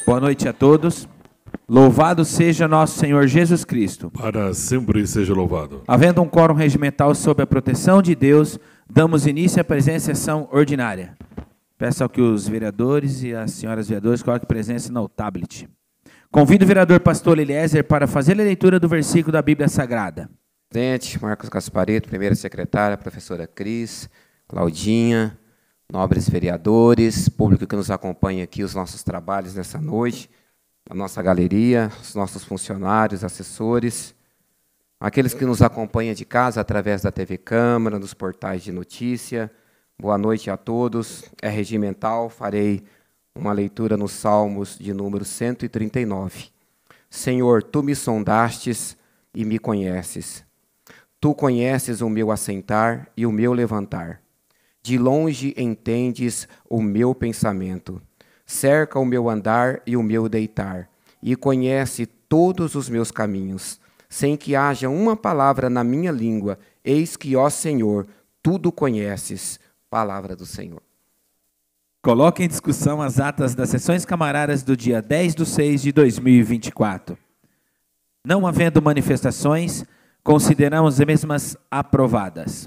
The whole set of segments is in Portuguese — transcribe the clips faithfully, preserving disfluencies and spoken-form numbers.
Boa noite a todos. Louvado seja nosso Senhor Jesus Cristo. Para sempre seja louvado. Havendo um quórum regimental sob a proteção de Deus, damos início à presente sessão ordinária. Peço ao que os vereadores e as senhoras vereadoras coloquem presença no tablet. Convido o vereador pastor Eliezer para fazer a leitura do versículo da Bíblia Sagrada. Presidente, Marcos Gasparito, primeira secretária, professora Cris, Claudinha, nobres vereadores, público que nos acompanha aqui, os nossos trabalhos nessa noite, a nossa galeria, os nossos funcionários, assessores, aqueles que nos acompanham de casa através da T V Câmara, dos portais de notícia. Boa noite a todos. É regimental, farei uma leitura nos Salmos de número cento e trinta e nove. Senhor, tu me sondastes e me conheces. Tu conheces o meu assentar e o meu levantar. De longe entendes o meu pensamento. Cerca o meu andar e o meu deitar, e conhece todos os meus caminhos. Sem que haja uma palavra na minha língua, eis que, ó Senhor, tudo conheces. Palavra do Senhor. Coloque em discussão as atas das sessões camarárias do dia dez de seis de dois mil e vinte e quatro. Não havendo manifestações, consideramos as mesmas aprovadas.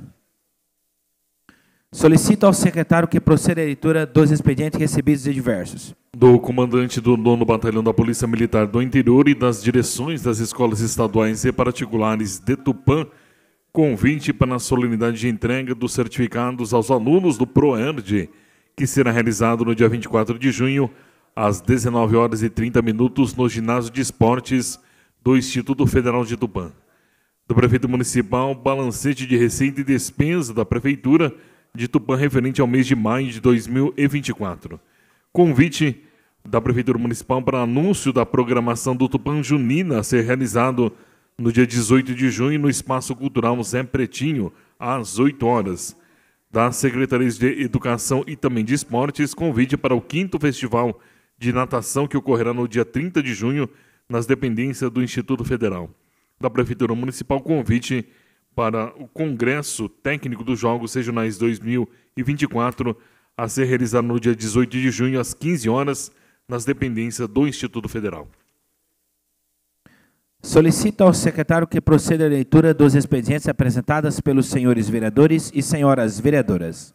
Solicito ao secretário que proceda à leitura dos expedientes recebidos e diversos. Do comandante do nono Batalhão da Polícia Militar do Interior e das direções das escolas estaduais e particulares de Tupã, convite para a solenidade de entrega dos certificados aos alunos do PROERD, que será realizado no dia vinte e quatro de junho, às dezenove horas e trinta minutos, no Ginásio de Esportes do Instituto Federal de Tupã. Do prefeito municipal, balancete de receita e despesa da Prefeitura de Tupã referente ao mês de maio de dois mil e vinte e quatro. Convite da Prefeitura Municipal para anúncio da programação do Tupã Junina a ser realizado no dia dezoito de junho no Espaço Cultural Zé Pretinho, às oito horas. Das Secretarias de Educação e também de Esportes, convite para o quinto Festival de Natação que ocorrerá no dia trinta de junho nas dependências do Instituto Federal. Da Prefeitura Municipal, convite para o Congresso Técnico dos Jogos Regionais dois mil e vinte e quatro a ser realizado no dia dezoito de junho às quinze horas nas dependências do Instituto Federal. Solicito ao secretário que proceda à leitura dos expedientes apresentados pelos senhores vereadores e senhoras vereadoras.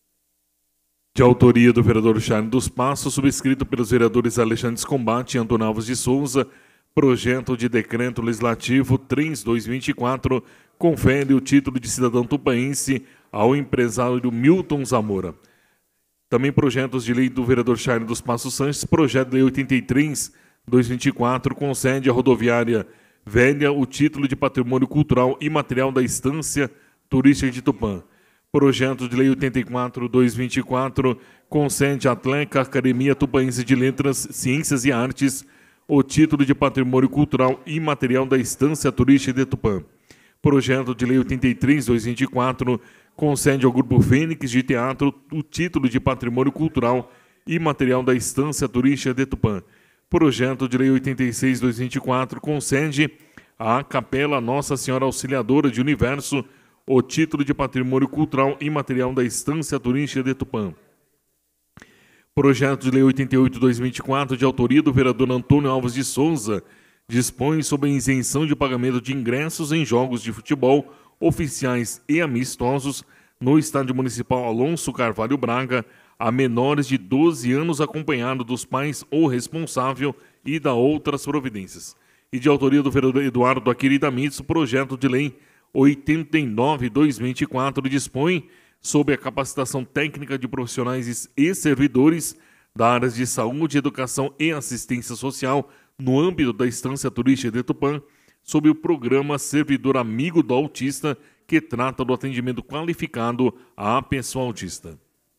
De autoria do vereador Charles dos Passos, subscrito pelos vereadores Alexandre Combate e Antônio Alves de Souza, projeto de decreto legislativo três barra dois mil e vinte e quatro confere o título de cidadão tupaense ao empresário Milton Zamora. Também projetos de lei do vereador Charles dos Passos Sanches, projeto de lei oitenta e três barra dois mil e vinte e quatro, concede à rodoviária Velha o título de patrimônio cultural e material da Estância Turística de Tupã. Projeto de lei oitenta e quatro barra dois mil e vinte e quatro, concede à Atleca Academia Tupaense de Letras, Ciências e Artes o título de patrimônio cultural e material da Estância Turística de Tupã. Projeto de lei oitenta e três barra dois mil e vinte e quatro, concede ao Grupo Fênix de Teatro o título de patrimônio cultural e material da Estância Turística de Tupã. Projeto de lei oitenta e seis barra dois mil e vinte e quatro, concede à Capela Nossa Senhora Auxiliadora de Universo o título de patrimônio cultural e material da Estância Turística de Tupã. Projeto de lei oitenta e oito barra dois mil e vinte e quatro, de autoria do vereador Antônio Alves de Souza, dispõe sobre a isenção de pagamento de ingressos em jogos de futebol oficiais e amistosos no Estádio Municipal Alonso Carvalho Braga a menores de doze anos acompanhado dos pais ou responsável e da outras providências. E de autoria do vereador Eduardo Aquirida Mitsu, projeto de lei oitenta e nove barra dois mil e vinte e quatro dispõe sobre a capacitação técnica de profissionais e servidores da área de saúde, educação e assistência social no âmbito da Estância Turística de Tupã, sob o programa Servidor Amigo do Autista, que trata do atendimento qualificado à pessoa autista.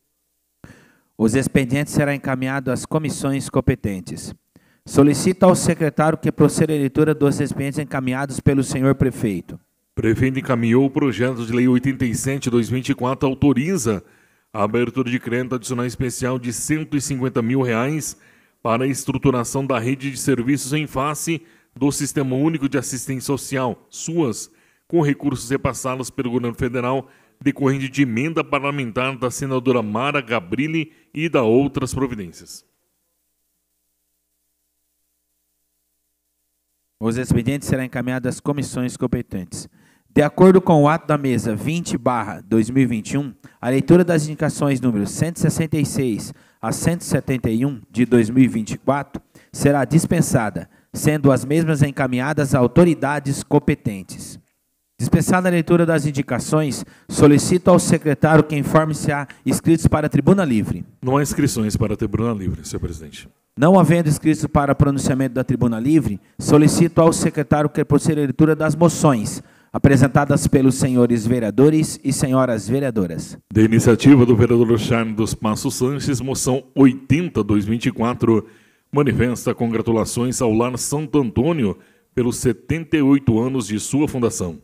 Os expedientes serão encaminhados às comissões competentes. Solicito ao secretário que proceda à leitura dos expedientes encaminhados pelo senhor prefeito. Prefeito encaminhou o projeto de lei oitenta e sete barra dois mil e vinte e quatro, autoriza a abertura de crédito adicional especial de cento e cinquenta mil reais para a estruturação da rede de serviços em face do Sistema Único de Assistência Social, SUAS, com recursos repassados pelo governo federal decorrente de emenda parlamentar da senadora Mara Gabrilli e da outras providências. Os expedientes serão encaminhados às comissões competentes. De acordo com o ato da mesa vinte barra dois mil e vinte e um, a leitura das indicações números cento e sessenta e seis a cento e setenta e um de dois mil e vinte e quatro será dispensada, sendo as mesmas encaminhadas a autoridades competentes. Dispensada a leitura das indicações, solicito ao secretário que informe se há inscritos para a tribuna livre. Não há inscrições para a tribuna livre, senhor presidente. Não havendo inscritos para pronunciamento da tribuna livre, solicito ao secretário que proceda a leitura das moções apresentadas pelos senhores vereadores e senhoras vereadoras. De iniciativa do vereador Charles dos Passos Sanches, moção oitenta barra dois mil e vinte e quatro, manifesta congratulações ao Lar Santo Antônio pelos setenta e oito anos de sua fundação.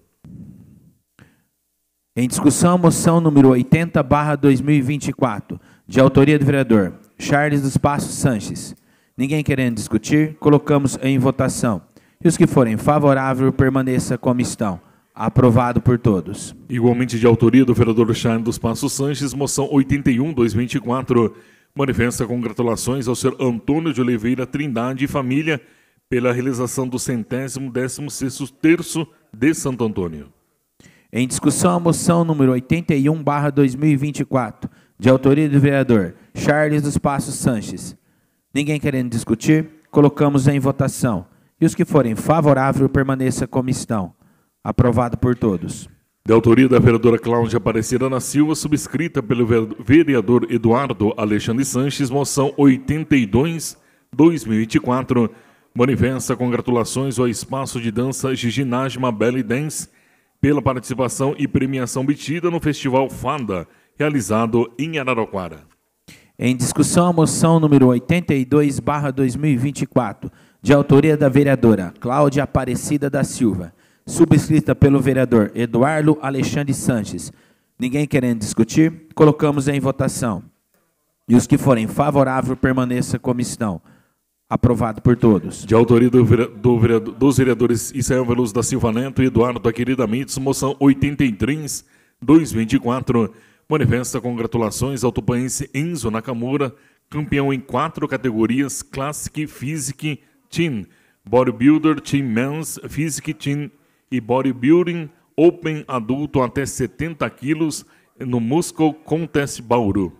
Em discussão, a moção número oitenta barra dois mil e vinte e quatro, de autoria do vereador Charles dos Passos Sanches. Ninguém querendo discutir, colocamos em votação. E os que forem favoráveis, permaneça como estão. Aprovado por todos. Igualmente de autoria do vereador Charles dos Passos Sanches, moção oitenta e um barra dois mil e vinte e quatro, manifesta congratulações ao senhor Antônio de Oliveira Trindade e família pela realização do centésimo décimo sexto terço de Santo Antônio. Em discussão, a moção número oitenta e um barra dois mil e vinte e quatro, de autoria do vereador Charles dos Passos Sanches. Ninguém querendo discutir, colocamos em votação. E os que forem favoráveis, permaneça como estão. Aprovado por todos. De autoria da vereadora Cláudia Aparecida da Silva, subscrita pelo vereador Eduardo Alexandre Sanches, moção oitenta e dois barra dois mil e vinte e quatro, manifesta congratulações ao Espaço de Dança Ginásima Belly Dance pela participação e premiação obtida no Festival Fada, realizado em Araraquara. Em discussão, a moção número oitenta e dois barra dois mil e vinte e quatro, de autoria da vereadora Cláudia Aparecida da Silva, subscrita pelo vereador Eduardo Alexandre Sanches. Ninguém querendo discutir, colocamos em votação. E os que forem favoráveis, permaneça como estão. Aprovado por todos. De autoria do, do vereador, dos vereadores Isael Veloso da Silva Neto e Eduardo Aquerida Mitz, moção oitenta e três barra dois mil e vinte e quatro, manifesta congratulações ao tupaense Enzo Nakamura, campeão em quatro categorias: Classic, Physique, Team, Bodybuilder, Team Men's, Physique, Team e Bodybuilding Open adulto até setenta quilos no Muscle Contest Bauru.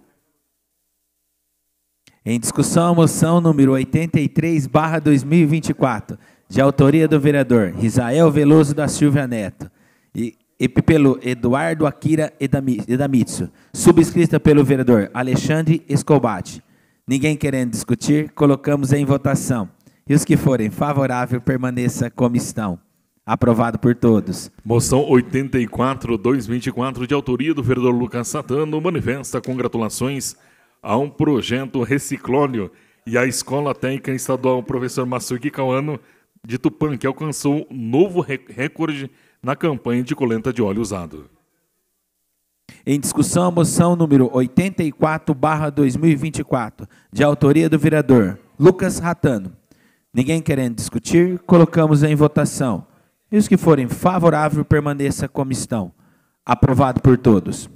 Em discussão, a moção número oitenta e três barra dois mil e vinte e quatro, de autoria do vereador Isael Veloso da Silva Neto e, e pelo Eduardo Akira Edamitsu, subscrita pelo vereador Alexandre Escobate. Ninguém querendo discutir, colocamos em votação. E os que forem favoráveis, permaneça como estão. Aprovado por todos. Moção oitenta e quatro barra dois mil e vinte e quatro, de autoria do vereador Lucas Satano, manifesta congratulações a um projeto Reciclóleo e à Escola Técnica Estadual Professor Massuki Kawano de Tupã, que alcançou novo recorde na campanha de coleta de óleo usado. Em discussão, a moção número oitenta e quatro barra dois mil e vinte e quatro, de autoria do vereador Lucas Ratano. Ninguém querendo discutir, colocamos em votação. E os que forem favoráveis, permaneça como estão. Aprovado por todos.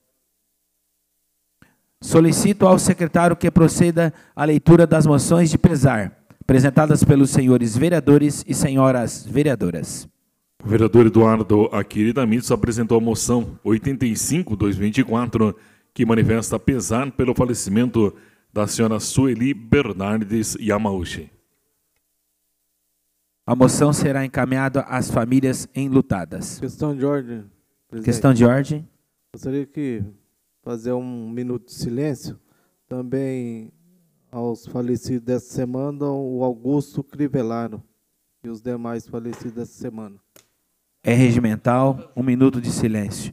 Solicito ao secretário que proceda à leitura das moções de pesar, apresentadas pelos senhores vereadores e senhoras vereadoras. O vereador Eduardo Akira Mitz apresentou a moção oitenta e cinco barra dois mil e vinte e quatro, que manifesta pesar pelo falecimento da senhora Sueli Bernardes Yamauchi. A moção será encaminhada às famílias enlutadas. Questão de ordem, presidente. Questão de ordem. Gostaria que fazer um minuto de silêncio também aos falecidos dessa semana, o Augusto Crivellaro e os demais falecidos dessa semana. É regimental, um minuto de silêncio.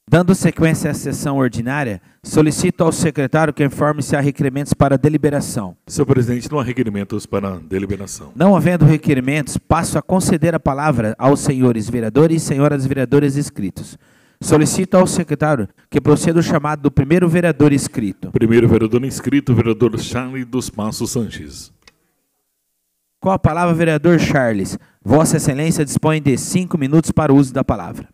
Dando sequência à sessão ordinária, solicito ao secretário que informe se há requerimentos para deliberação. Senhor presidente, não há requerimentos para deliberação. Não havendo requerimentos, passo a conceder a palavra aos senhores vereadores e senhoras vereadoras inscritos. Solicito ao secretário que proceda o chamado do primeiro vereador inscrito. Primeiro vereador inscrito, vereador Charles dos Passos Sanches. Com a palavra, vereador Charles. Vossa Excelência dispõe de cinco minutos para o uso da palavra.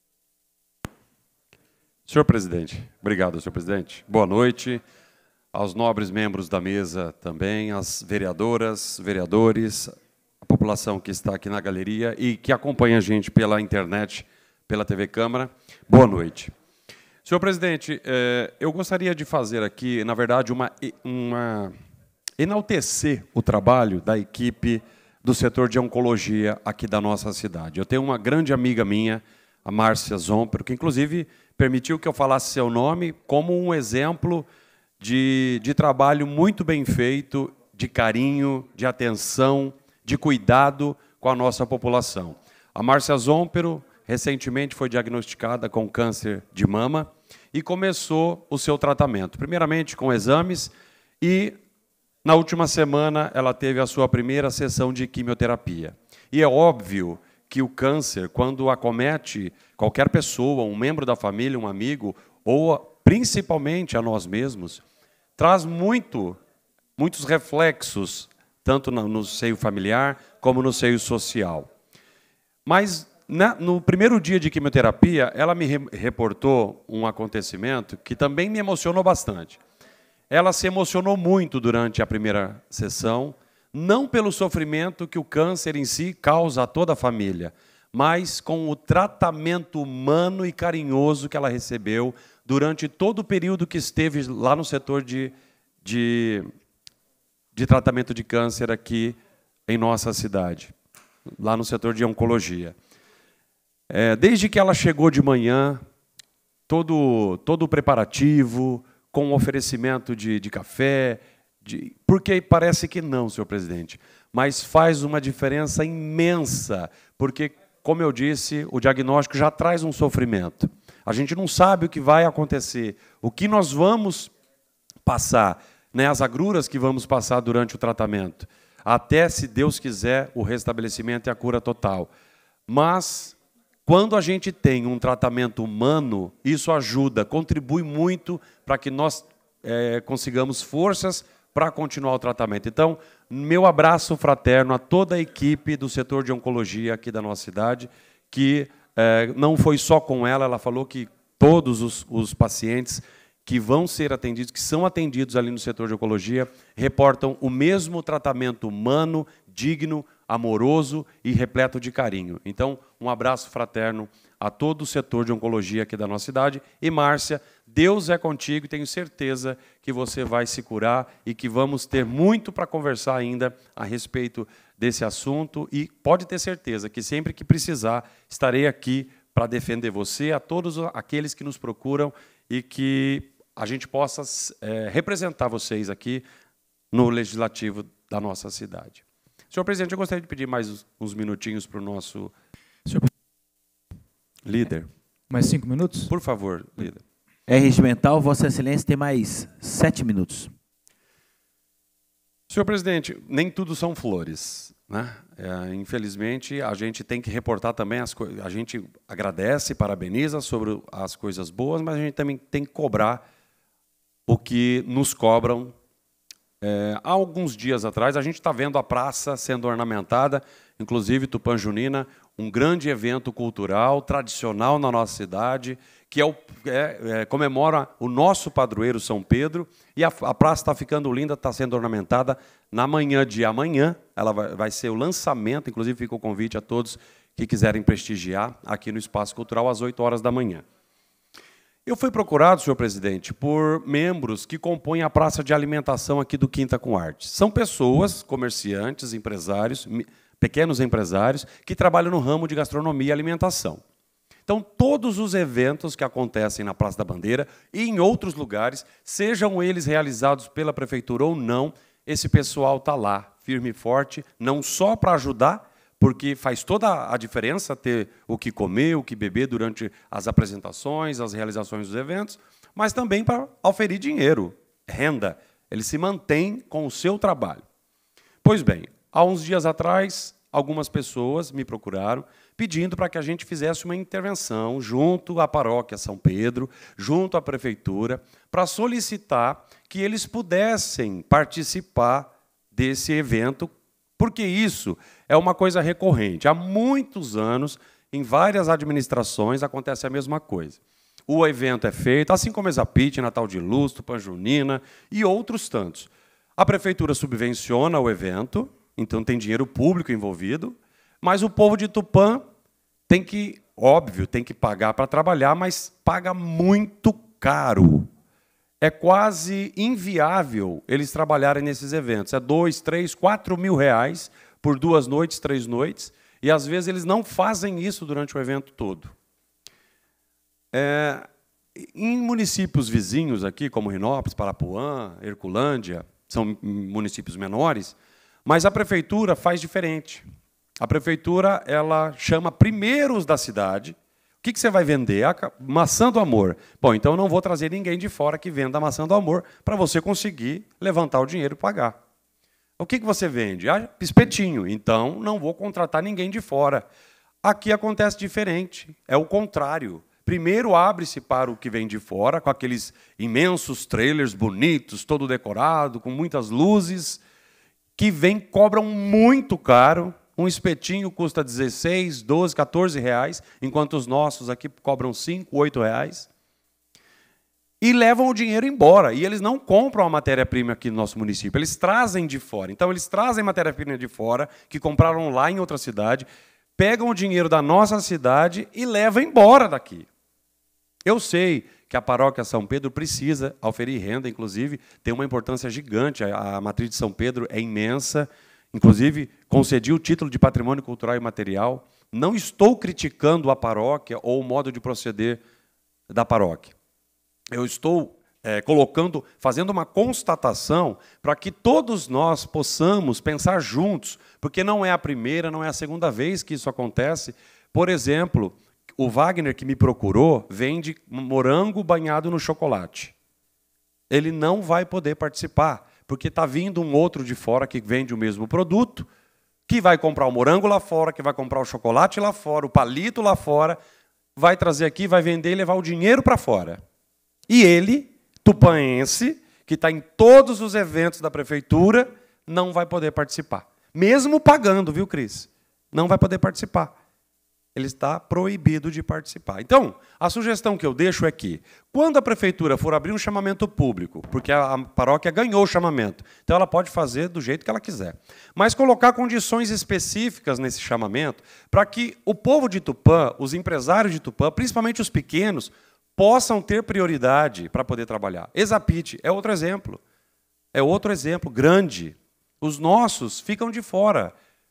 Senhor presidente, obrigado, senhor presidente. Boa noite aos nobres membros da mesa também, às vereadoras, vereadores, a população que está aqui na galeria e que acompanha a gente pela internet, pela T V Câmara. Boa noite. Senhor presidente, eu gostaria de fazer aqui, na verdade, uma, uma enaltecer o trabalho da equipe do setor de oncologia aqui da nossa cidade. Eu tenho uma grande amiga minha, a Márcia Zompero, que inclusive permitiu que eu falasse seu nome como um exemplo de, de trabalho muito bem feito, de carinho, de atenção, de cuidado com a nossa população. A Márcia Zompero recentemente foi diagnosticada com câncer de mama e começou o seu tratamento, primeiramente com exames e, na última semana, ela teve a sua primeira sessão de quimioterapia. E é óbvio que o câncer, quando acomete qualquer pessoa, um membro da família, um amigo, ou principalmente a nós mesmos, traz muito, muitos reflexos, tanto no seio familiar como no seio social. Mas, no primeiro dia de quimioterapia, ela me reportou um acontecimento que também me emocionou bastante. Ela se emocionou muito durante a primeira sessão, não pelo sofrimento que o câncer em si causa a toda a família, mas com o tratamento humano e carinhoso que ela recebeu durante todo o período que esteve lá no setor de, de, de tratamento de câncer aqui em nossa cidade, lá no setor de oncologia. É, desde que ela chegou de manhã, todo, todo o preparativo, com o oferecimento de, de café, de, porque parece que não, senhor presidente, mas faz uma diferença imensa, porque, como eu disse, o diagnóstico já traz um sofrimento. A gente não sabe o que vai acontecer, o que nós vamos passar, né, as agruras que vamos passar durante o tratamento, até, se Deus quiser, o restabelecimento e a cura total. Mas, quando a gente tem um tratamento humano, isso ajuda, contribui muito para que nós é, consigamos forças para continuar o tratamento. Então, meu abraço fraterno a toda a equipe do setor de oncologia aqui da nossa cidade, que é, não foi só com ela, ela falou que todos os, os pacientes que vão ser atendidos, que são atendidos ali no setor de oncologia, reportam o mesmo tratamento humano, digno, amoroso e repleto de carinho. Então, um abraço fraterno a todo o setor de oncologia aqui da nossa cidade. E, Márcia, Deus é contigo e tenho certeza que você vai se curar e que vamos ter muito para conversar ainda a respeito desse assunto. E pode ter certeza que sempre que precisar, estarei aqui para defender você, a todos aqueles que nos procuram e que a gente possa é, representar vocês aqui no Legislativo da nossa cidade. Senhor presidente, eu gostaria de pedir mais uns minutinhos para o nosso Senhor... líder. Mais cinco minutos? Por favor, líder. É regimental, Vossa Excelência tem mais sete minutos. Senhor presidente, nem tudo são flores, né? É, infelizmente, a gente tem que reportar também as coisas. A gente agradece, parabeniza sobre as coisas boas, mas a gente também tem que cobrar o que nos cobram. É, há alguns dias atrás, a gente está vendo a praça sendo ornamentada, inclusive Tupã Junina, um grande evento cultural, tradicional na nossa cidade, que é o, é, é, comemora o nosso padroeiro São Pedro, e a, a praça está ficando linda, está sendo ornamentada. Na manhã de amanhã, ela vai, vai ser o lançamento, inclusive fica o convite a todos que quiserem prestigiar aqui no Espaço Cultural, às oito horas da manhã. Eu fui procurado, senhor presidente, por membros que compõem a praça de alimentação aqui do Quinta com Arte. São pessoas, comerciantes, empresários, pequenos empresários, que trabalham no ramo de gastronomia e alimentação. Então, todos os eventos que acontecem na Praça da Bandeira e em outros lugares, sejam eles realizados pela prefeitura ou não, esse pessoal está lá, firme e forte, não só para ajudar, porque faz toda a diferença ter o que comer, o que beber durante as apresentações, as realizações dos eventos, mas também para oferir dinheiro, renda. Ele se mantém com o seu trabalho. Pois bem, há uns dias atrás, algumas pessoas me procuraram pedindo para que a gente fizesse uma intervenção junto à paróquia São Pedro, junto à prefeitura, para solicitar que eles pudessem participar desse evento, porque isso é uma coisa recorrente. Há muitos anos, em várias administrações, acontece a mesma coisa. O evento é feito, assim como Exapit, Natal de Luz, Tupã Junina e outros tantos. A prefeitura subvenciona o evento, então tem dinheiro público envolvido, mas o povo de Tupã tem que, óbvio, tem que pagar para trabalhar, mas paga muito caro. É quase inviável eles trabalharem nesses eventos. É dois, três, quatro mil reais por duas noites, três noites, e às vezes eles não fazem isso durante o evento todo. É, em municípios vizinhos aqui, como Rinópolis, Parapuã, Herculândia, são municípios menores, mas a prefeitura faz diferente. A prefeitura ela chama primeiro os da cidade. O que, que você vai vender? A maçã do amor. Bom, então eu não vou trazer ninguém de fora que venda a maçã do amor para você conseguir levantar o dinheiro e pagar. O que, que você vende? Ah, espetinho. Então não vou contratar ninguém de fora. Aqui acontece diferente. É o contrário. Primeiro abre-se para o que vem de fora, com aqueles imensos trailers bonitos, todo decorado, com muitas luzes, que vem, cobram muito caro. Um espetinho custa dezesseis, doze, quatorze reais, enquanto os nossos aqui cobram cinco, oito reais. E levam o dinheiro embora. E eles não compram a matéria-prima aqui no nosso município, eles trazem de fora. Então, eles trazem matéria-prima de fora, que compraram lá em outra cidade, pegam o dinheiro da nossa cidade e levam embora daqui. Eu sei que a paróquia São Pedro precisa oferir renda, inclusive, tem uma importância gigante. A matriz de São Pedro é imensa. Inclusive, concedi o título de Patrimônio Cultural e Material. Não estou criticando a paróquia ou o modo de proceder da paróquia. Eu estou é, colocando, fazendo uma constatação para que todos nós possamos pensar juntos, porque não é a primeira, não é a segunda vez que isso acontece. Por exemplo, o Wagner, que me procurou, vende morango banhado no chocolate. Ele não vai poder participar, porque está vindo um outro de fora que vende o mesmo produto, que vai comprar o morango lá fora, que vai comprar o chocolate lá fora, o palito lá fora, vai trazer aqui, vai vender e levar o dinheiro para fora. E ele, tupanense, que está em todos os eventos da prefeitura, não vai poder participar. Mesmo pagando, viu, Cris? Não vai poder participar. Ele está proibido de participar. Então, a sugestão que eu deixo é que, quando a prefeitura for abrir um chamamento público, porque a paróquia ganhou o chamamento, então ela pode fazer do jeito que ela quiser, mas colocar condições específicas nesse chamamento para que o povo de Tupã, os empresários de Tupã, principalmente os pequenos, possam ter prioridade para poder trabalhar. Exapit é outro exemplo. É outro exemplo grande. Os nossos ficam de fora.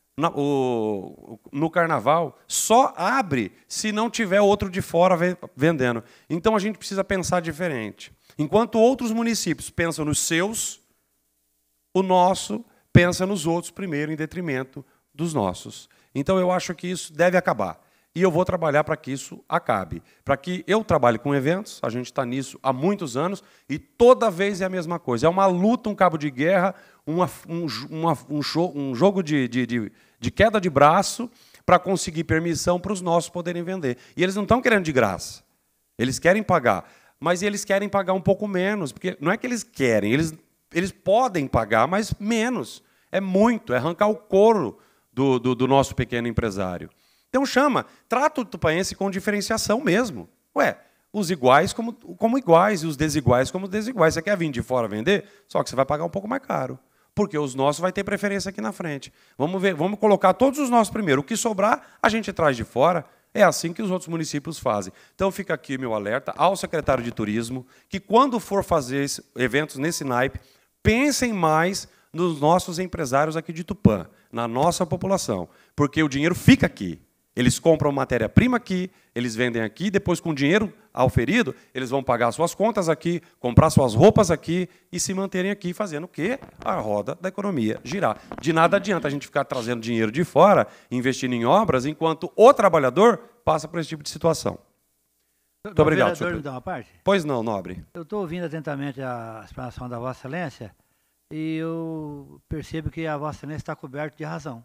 No carnaval, só abre se não tiver outro de fora vendendo. Então, a gente precisa pensar diferente. Enquanto outros municípios pensam nos seus, o nosso pensa nos outros primeiro, em detrimento dos nossos. Então, eu acho que isso deve acabar. E eu vou trabalhar para que isso acabe. Para que eu trabalhe com eventos, a gente está nisso há muitos anos, e toda vez é a mesma coisa. É uma luta, um cabo de guerra, uma, um, uma, um, show, um jogo de, de, de, de queda de braço para conseguir permissão para os nossos poderem vender. E eles não estão querendo de graça. Eles querem pagar. Mas eles querem pagar um pouco menos. Porque não é que eles querem, eles, eles podem pagar, mas menos. É muito, é arrancar o couro do, do, do nosso pequeno empresário. Então chama, trata o tupaense com diferenciação mesmo. Ué, os iguais como, como iguais e os desiguais como desiguais. Você quer vir de fora vender? Só que você vai pagar um pouco mais caro. Porque os nossos vai ter preferência aqui na frente. Vamos ver, vamos colocar todos os nossos primeiro. O que sobrar, a gente traz de fora. É assim que os outros municípios fazem. Então fica aqui meu alerta ao secretário de Turismo, que quando for fazer eventos nesse naipe, pensem mais nos nossos empresários aqui de Tupã, na nossa população. Porque o dinheiro fica aqui. Eles compram matéria-prima aqui, eles vendem aqui, depois com o dinheiro auferido, eles vão pagar suas contas aqui, comprar suas roupas aqui e se manterem aqui fazendo o quê? A roda da economia girar. De nada adianta a gente ficar trazendo dinheiro de fora, investindo em obras, enquanto o trabalhador passa por esse tipo de situação. Muito obrigado, senhor. Me dá uma parte? Pois não, nobre. Eu estou ouvindo atentamente a explanação da Vossa Excelência e eu percebo que a Vossa Excelência está coberta de razão.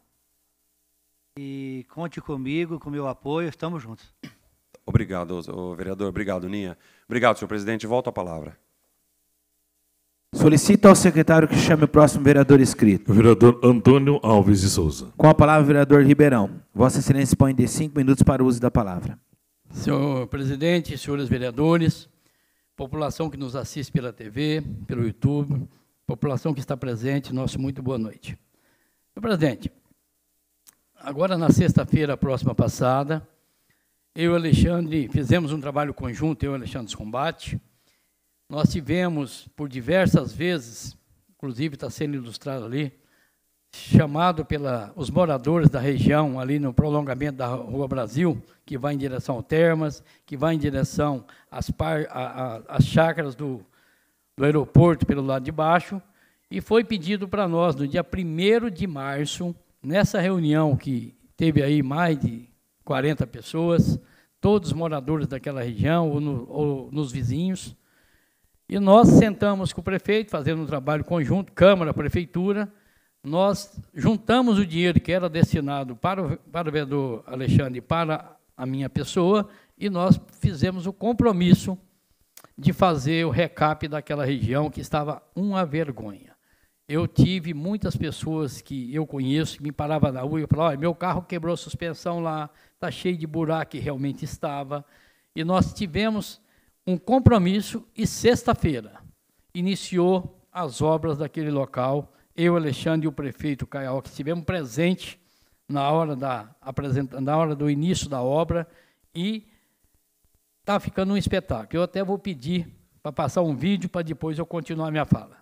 E conte comigo, com o meu apoio, estamos juntos. Obrigado, o vereador. Obrigado, Ninha. Obrigado, senhor presidente. Volto à palavra. Solicito ao secretário que chame o próximo vereador inscrito. O vereador Antônio Alves de Souza. Com a palavra, o vereador Ribeirão. Vossa Excelência dispõe de cinco minutos para o uso da palavra. Senhor presidente, senhores vereadores, população que nos assiste pela T V, pelo YouTube, população que está presente, nosso muito boa noite. Senhor presidente, agora na sexta-feira próxima passada, eu e o Alexandre fizemos um trabalho conjunto, eu e o Alexandre Combate. Nós tivemos por diversas vezes, inclusive está sendo ilustrado ali, chamado pelos moradores da região, ali no prolongamento da Rua Brasil, que vai em direção ao Termas, que vai em direção às, par, a, a, às chácaras do, do aeroporto pelo lado de baixo, e foi pedido para nós, no dia primeiro de março, nessa reunião que teve aí mais de quarenta pessoas, todos moradores daquela região ou, no, ou nos vizinhos, e nós sentamos com o prefeito, fazendo um trabalho conjunto, Câmara, Prefeitura, nós juntamos o dinheiro que era destinado para o, para o vereador Alexandre e para a minha pessoa, e nós fizemos o compromisso de fazer o recap daquela região que estava uma vergonha. Eu tive muitas pessoas que eu conheço que me paravam na rua e falavam, olha, meu carro quebrou a suspensão lá, está cheio de buraco, e realmente estava. E nós tivemos um compromisso e sexta-feira iniciou as obras daquele local. Eu, Alexandre e o prefeito Caial, que estivemos presentes na hora, da, na hora do início da obra, e está ficando um espetáculo. Eu até vou pedir para passar um vídeo para depois eu continuar a minha fala.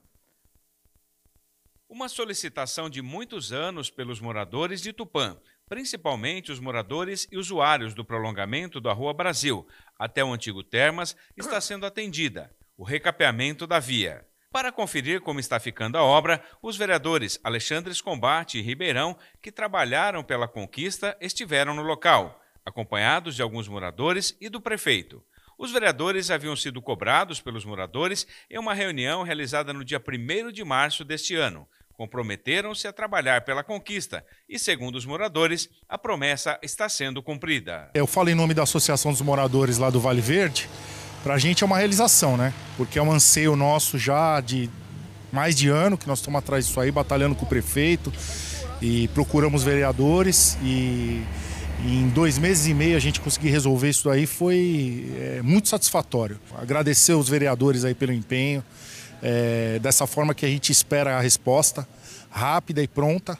Uma solicitação de muitos anos pelos moradores de Tupã, principalmente os moradores e usuários do prolongamento da Rua Brasil, até o antigo Termas, está sendo atendida, o recapeamento da via. Para conferir como está ficando a obra, os vereadores Alexandre Combate e Ribeirão, que trabalharam pela conquista, estiveram no local, acompanhados de alguns moradores e do prefeito. Os vereadores haviam sido cobrados pelos moradores em uma reunião realizada no dia primeiro de março deste ano. Comprometeram-se a trabalhar pela conquista e, segundo os moradores, a promessa está sendo cumprida. Eu falo em nome da Associação dos Moradores lá do Vale Verde. Para a gente é uma realização, né? Porque é um anseio nosso já de mais de ano, que nós estamos atrás disso aí, batalhando com o prefeito e procuramos vereadores e, e em dois meses e meio a gente conseguir resolver isso aí foi é, muito satisfatório. Agradecer os vereadores aí pelo empenho, é, dessa forma que a gente espera a resposta rápida e pronta.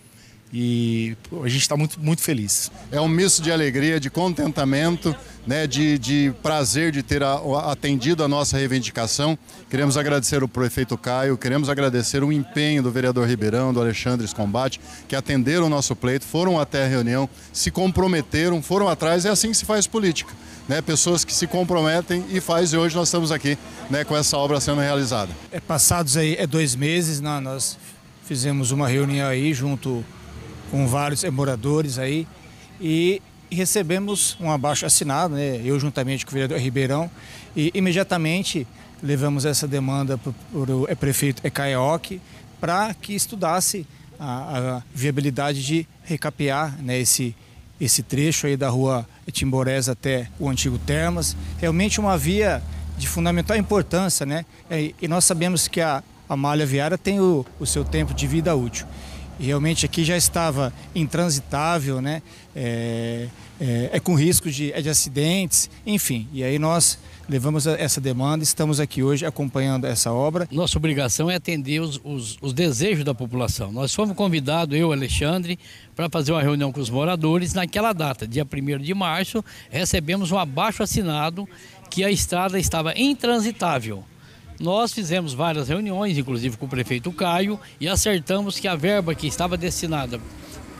E a gente está muito, muito feliz. É um misto de alegria, de contentamento, né, de, de prazer de ter a, atendido a nossa reivindicação. Queremos agradecer o prefeito Caio, queremos agradecer o empenho do vereador Ribeirão, do Alexandre Combate, que atenderam o nosso pleito, foram até a reunião, se comprometeram, foram atrás. É assim que se faz política, né? Pessoas que se comprometem e faz, e hoje nós estamos aqui, né, com essa obra sendo realizada. É, passados aí é dois meses, né, nós fizemos uma reunião aí junto com vários moradores aí e recebemos um abaixo-assinado, né, eu juntamente com o vereador Ribeirão, e imediatamente levamos essa demanda para o prefeito Ecaioc para que estudasse a, a viabilidade de recapear, né, esse, esse trecho aí da rua Timborés até o antigo Termas. Realmente uma via de fundamental importância, né, e, e nós sabemos que a, a malha viária tem o, o seu tempo de vida útil. E realmente aqui já estava intransitável, né? É, é, é com risco de, é de acidentes, enfim. E aí nós levamos essa demanda e estamos aqui hoje acompanhando essa obra. Nossa obrigação é atender os, os, os desejos da população. Nós fomos convidados, eu e Alexandre, para fazer uma reunião com os moradores. Naquela data, dia primeiro de março, recebemos um abaixo-assinado que a estrada estava intransitável. Nós fizemos várias reuniões, inclusive com o prefeito Caio, e acertamos que a verba que estava destinada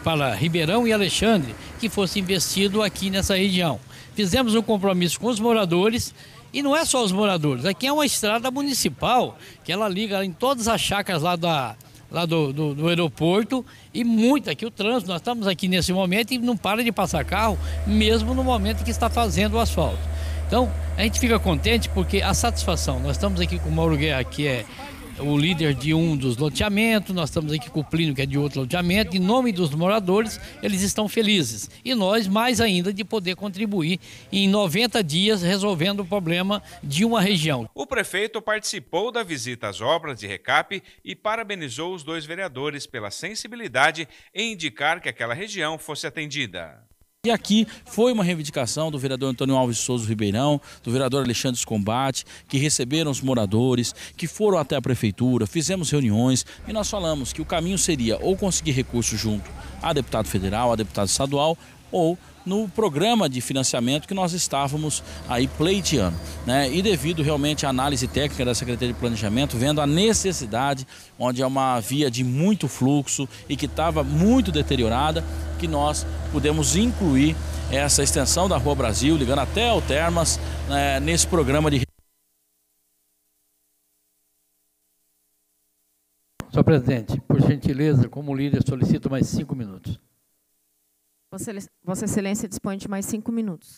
para Ribeirão e Alexandre que fosse investido aqui nessa região. Fizemos um compromisso com os moradores. E não é só os moradores, aqui é uma estrada municipal, que ela liga em todas as chácaras lá, da, lá do, do, do aeroporto, e muito aqui o trânsito, nós estamos aqui nesse momento e não para de passar carro, mesmo no momento que está fazendo o asfalto. Então, a gente fica contente porque a satisfação, nós estamos aqui com o Mauro Guerra, que é o líder de um dos loteamentos, nós estamos aqui com o Plínio, que é de outro loteamento, em nome dos moradores, eles estão felizes. E nós, mais ainda, de poder contribuir em noventa dias, resolvendo o problema de uma região. O prefeito participou da visita às obras de recap e parabenizou os dois vereadores pela sensibilidade em indicar que aquela região fosse atendida. E aqui foi uma reivindicação do vereador Antônio Alves de Souza Ribeirão, do vereador Alexandre Scombate, que receberam os moradores, que foram até a prefeitura, fizemos reuniões e nós falamos que o caminho seria ou conseguir recursos junto a deputado federal, a deputado estadual, ou no programa de financiamento que nós estávamos aí pleiteando, né? E devido realmente à análise técnica da Secretaria de Planejamento, vendo a necessidade, onde é uma via de muito fluxo e que estava muito deteriorada, que nós pudemos incluir essa extensão da Rua Brasil, ligando até ao Termas, né, nesse programa de... Senhor presidente, por gentileza, como líder, solicito mais cinco minutos. Vossa Excelência dispõe de mais cinco minutos.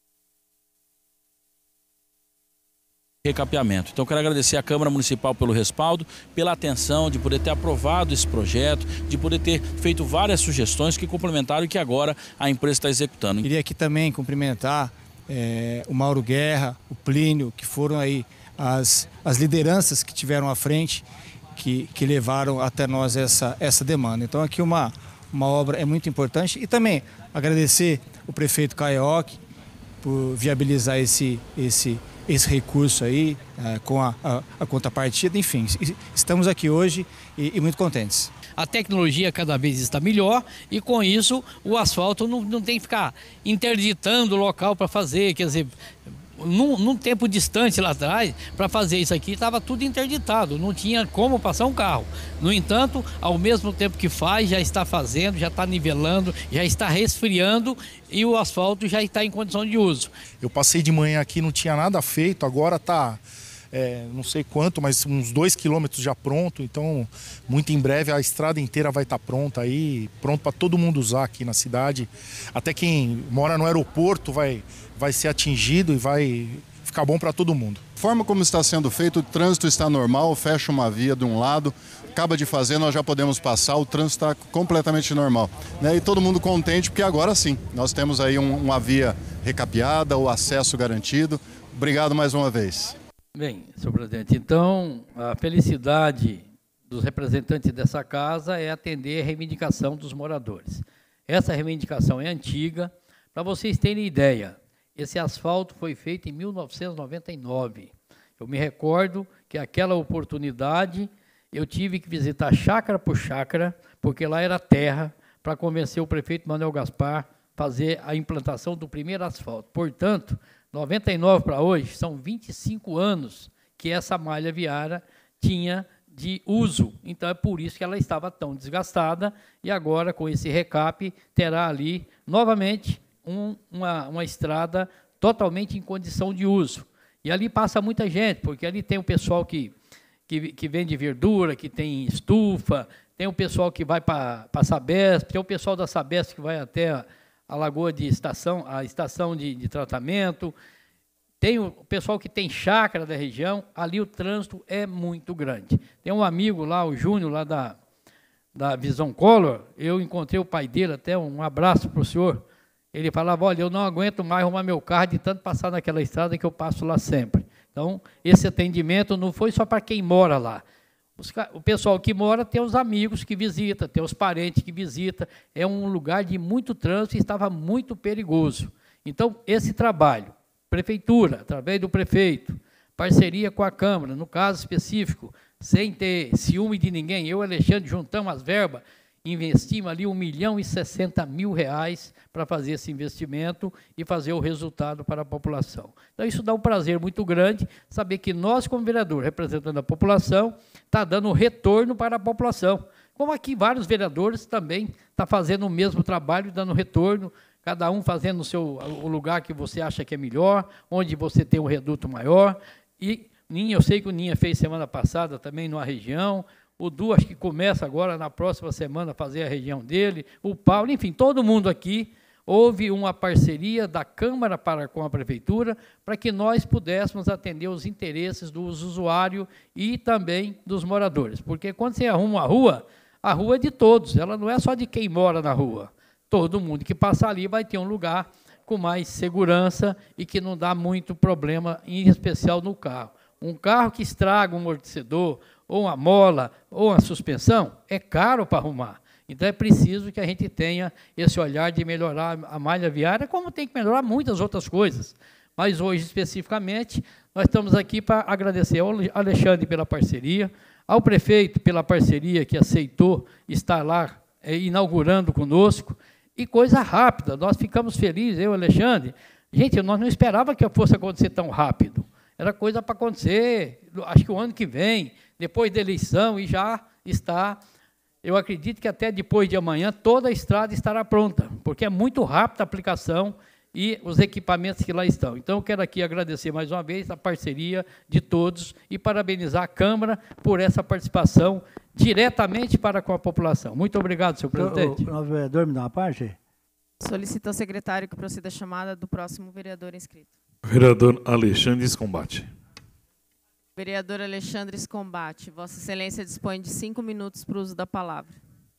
Recapeamento. Então, quero agradecer à Câmara Municipal pelo respaldo, pela atenção, de poder ter aprovado esse projeto, de poder ter feito várias sugestões que complementaram e que agora a empresa está executando. Queria aqui também cumprimentar é, o Mauro Guerra, o Plínio, que foram aí as, as lideranças que tiveram à frente, que, que levaram até nós essa, essa demanda. Então, aqui uma... Uma obra é muito importante. E também agradecer o prefeito Caioque por viabilizar esse, esse, esse recurso aí, é, com a, a, a contrapartida. Enfim, estamos aqui hoje e, e muito contentes. A tecnologia cada vez está melhor e com isso o asfalto não, não tem que ficar interditando o local para fazer, quer dizer... Num, num tempo distante lá atrás, para fazer isso aqui, estava tudo interditado, não tinha como passar um carro. No entanto, ao mesmo tempo que faz, já está fazendo, já está nivelando, já está resfriando e o asfalto já está em condição de uso. Eu passei de manhã aqui, não tinha nada feito, agora está, é, não sei quanto, mas uns dois quilômetros já pronto, então muito em breve a estrada inteira vai estar pronta aí, pronto para todo mundo usar aqui na cidade. Até quem mora no aeroporto vai... vai ser atingido e vai ficar bom para todo mundo. A forma como está sendo feito, o trânsito está normal, fecha uma via de um lado, acaba de fazer, nós já podemos passar, o trânsito está completamente normal. Né? E todo mundo contente, porque agora sim, nós temos aí um, uma via recapeada, o acesso garantido. Obrigado mais uma vez. Bem, senhor presidente, então a felicidade dos representantes dessa casa é atender a reivindicação dos moradores. Essa reivindicação é antiga. Para vocês terem ideia, esse asfalto foi feito em mil novecentos e noventa e nove. Eu me recordo que aquela oportunidade eu tive que visitar chácara por chácara, porque lá era terra, para convencer o prefeito Manuel Gaspar a fazer a implantação do primeiro asfalto. Portanto, noventa e nove para hoje, são vinte e cinco anos que essa malha viária tinha de uso. Então, é por isso que ela estava tão desgastada e agora, com esse recap, terá ali, novamente, Um, uma, uma estrada totalmente em condição de uso. E ali passa muita gente, porque ali tem o pessoal que, que, que vende verdura, que tem estufa, tem o pessoal que vai para a Sabesp, tem o pessoal da Sabesp que vai até a, a lagoa de estação, a estação de, de tratamento, tem o pessoal que tem chácara da região, ali o trânsito é muito grande. Tem um amigo lá, o Júnior, lá da, da Visão Color, eu encontrei o pai dele, até um abraço para o senhor. Ele falava, olha, eu não aguento mais arrumar meu carro de tanto passar naquela estrada que eu passo lá sempre. Então, esse atendimento não foi só para quem mora lá. Os, o pessoal que mora tem os amigos que visita, tem os parentes que visita. É um lugar de muito trânsito e estava muito perigoso. Então, esse trabalho, prefeitura, através do prefeito, parceria com a Câmara, no caso específico, sem ter ciúme de ninguém, eu e Alexandre juntamos as verbas, investimos ali um milhão e sessenta mil reais para fazer esse investimento e fazer o resultado para a população. Então, isso dá um prazer muito grande, saber que nós, como vereador, representando a população, está dando retorno para a população. como aqui vários vereadores também estão fazendo o mesmo trabalho, dando retorno, cada um fazendo o, seu, o lugar que você acha que é melhor, onde você tem um reduto maior. E Ninha, eu sei que o Ninha fez semana passada também numa região, o Du acho que começa agora, na próxima semana, a fazer a região dele, o Paulo, enfim, todo mundo aqui. Houve uma parceria da Câmara para com a Prefeitura para que nós pudéssemos atender os interesses dos usuários e também dos moradores. Porque quando você arruma uma rua, a rua é de todos, ela não é só de quem mora na rua. Todo mundo que passar ali vai ter um lugar com mais segurança e que não dá muito problema, em especial no carro. Um carro que estraga um amortecedor, ou uma mola, ou uma suspensão, é caro para arrumar. Então, é preciso que a gente tenha esse olhar de melhorar a malha viária, como tem que melhorar muitas outras coisas. Mas, hoje, especificamente, nós estamos aqui para agradecer ao Alexandre pela parceria, ao prefeito pela parceria que aceitou estar lá é, inaugurando conosco, e coisa rápida, nós ficamos felizes, eu e o Alexandre. Gente, nós não esperávamos que fosse acontecer tão rápido. Era coisa para acontecer, acho que o ano que vem, depois da eleição, e já está... Eu acredito que até depois de amanhã toda a estrada estará pronta, porque é muito rápida a aplicação e os equipamentos que lá estão. Então, eu quero aqui agradecer mais uma vez a parceria de todos e parabenizar a Câmara por essa participação diretamente para com a população. Muito obrigado, senhor presidente. O, o, o vereador me dá uma parte? Solicito ao secretário que proceda a chamada do próximo vereador inscrito. Vereador Alexandre Escombate. Vereador Alexandre Escombate, Vossa Excelência dispõe de cinco minutos para o uso da palavra.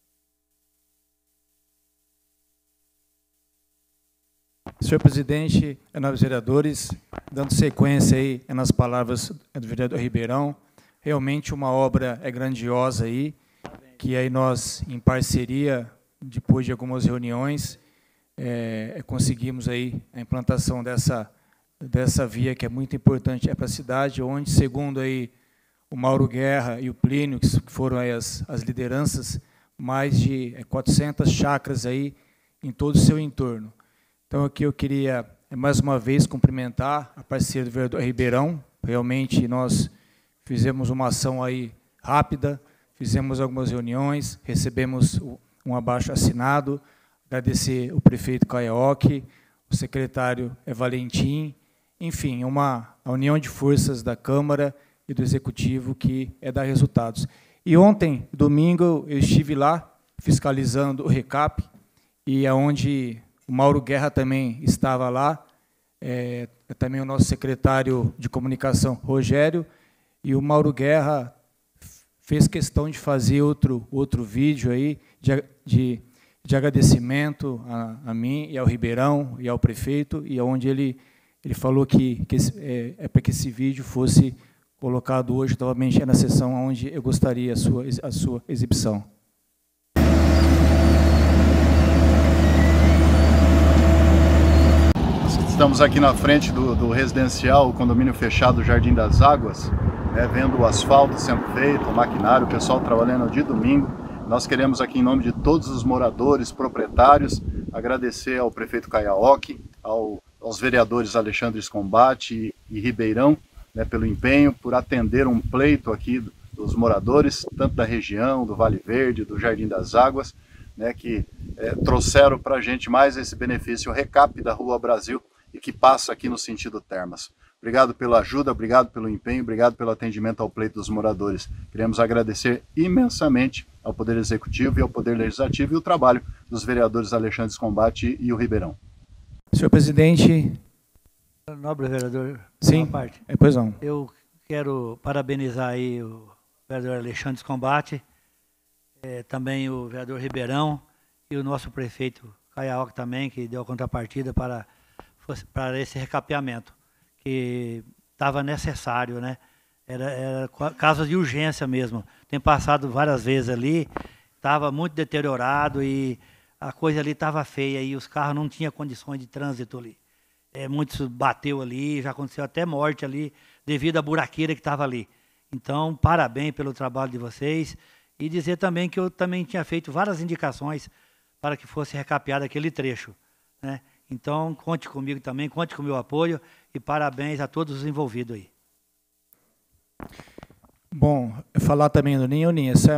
Senhor presidente, nobres vereadores, dando sequência aí nas palavras do vereador Ribeirão, realmente uma obra é grandiosa aí, que aí nós, em parceria, depois de algumas reuniões, é, conseguimos aí a implantação dessa dessa via que é muito importante é para a cidade, onde, segundo aí o Mauro Guerra e o Plínio, que foram aí as, as lideranças, mais de quatrocentas chácaras aí em todo o seu entorno. Então, aqui eu queria, mais uma vez, cumprimentar a parceria do vereador Ribeirão. Realmente, nós fizemos uma ação aí rápida, fizemos algumas reuniões, recebemos um abaixo-assinado, agradecer o prefeito Caioque, o secretário é Valentim, enfim, uma a união de forças da Câmara e do Executivo que é dar resultados. E ontem, domingo, eu estive lá fiscalizando o RECAP, e aonde o Mauro Guerra também estava lá, é, também o nosso secretário de comunicação, Rogério, e o Mauro Guerra fez questão de fazer outro, outro vídeo aí de, de, de agradecimento a, a mim e ao Ribeirão e ao prefeito, e onde ele Ele falou que, que esse, é, é para que esse vídeo fosse colocado hoje, novamente, na sessão onde eu gostaria a sua, a sua exibição. Estamos aqui na frente do, do residencial, o condomínio fechado Jardim das Águas, né, vendo o asfalto sendo feito, o maquinário, o pessoal trabalhando de domingo. Nós queremos aqui, em nome de todos os moradores, proprietários, agradecer ao prefeito Caioque, ao aos vereadores Alexandre Escombate e Ribeirão, né, pelo empenho, por atender um pleito aqui dos moradores, tanto da região, do Vale Verde, do Jardim das Águas, né, que é, trouxeram para a gente mais esse benefício, o RECAP da Rua Brasil, e que passa aqui no sentido Termas. Obrigado pela ajuda, obrigado pelo empenho, obrigado pelo atendimento ao pleito dos moradores. Queremos agradecer imensamente ao Poder Executivo e ao Poder Legislativo e o trabalho dos vereadores Alexandre Escombate e o Ribeirão. Senhor presidente... Nobre vereador, sim, parte. É, pois não. Eu quero parabenizar aí o vereador Alexandre Escombate, é, também o vereador Ribeirão e o nosso prefeito Caioque também, que deu a contrapartida para, para esse recapeamento, que estava necessário, né? Era, era caso de urgência mesmo. Tem passado várias vezes ali, estava muito deteriorado e a coisa ali estava feia e os carros não tinham condições de trânsito ali. É, muitos bateu ali, já aconteceu até morte ali, devido à buraqueira que estava ali. Então, parabéns pelo trabalho de vocês e dizer também que eu também tinha feito várias indicações para que fosse recapeado aquele trecho, né? Então, conte comigo também, conte com o meu apoio e parabéns a todos os envolvidos aí. Bom, falar também do Ninho, Ninho, essa é uma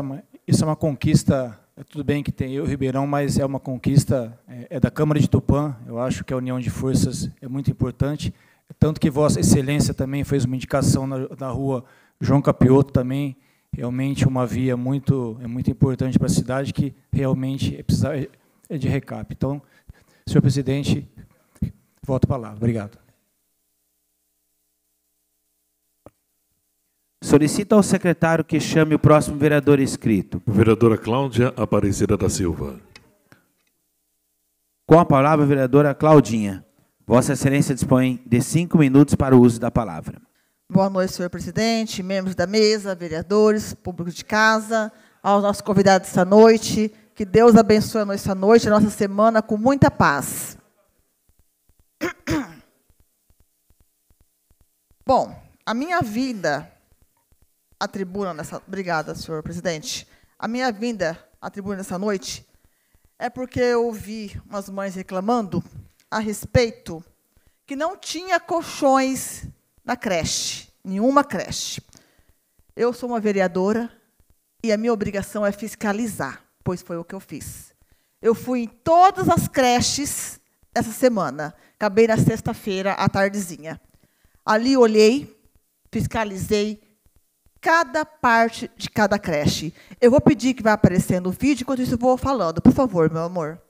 isso é uma conquista, é tudo bem que tem eu, Ribeirão, mas é uma conquista, é, é da Câmara de Tupã, eu acho que a união de forças é muito importante, tanto que Vossa Excelência também fez uma indicação na, na rua João Capioto também, realmente uma via muito, é muito importante para a cidade, que realmente é, precisar, é de recap. Então, senhor presidente, volto a palavra. Obrigado. Solicito ao secretário que chame o próximo vereador inscrito. Vereadora Cláudia Aparecida da Silva. Com a palavra, a vereadora Claudinha. Vossa Excelência dispõe de cinco minutos para o uso da palavra. Boa noite, senhor presidente, membros da mesa, vereadores, público de casa, aos nossos convidados esta noite. Que Deus abençoe a nossa noite, a nossa semana com muita paz. Bom, a minha vinda à tribuna nessa... Obrigada, senhor presidente. A minha vinda à tribuna nessa noite é porque eu ouvi umas mães reclamando a respeito que não tinha colchões na creche, nenhuma creche. Eu sou uma vereadora e a minha obrigação é fiscalizar, pois foi o que eu fiz. Eu fui em todas as creches essa semana, acabei na sexta-feira à tardezinha. Ali olhei, fiscalizei cada parte de cada creche. Eu vou pedir que vá aparecendo o vídeo, enquanto isso eu vou falando. Por favor, meu amor.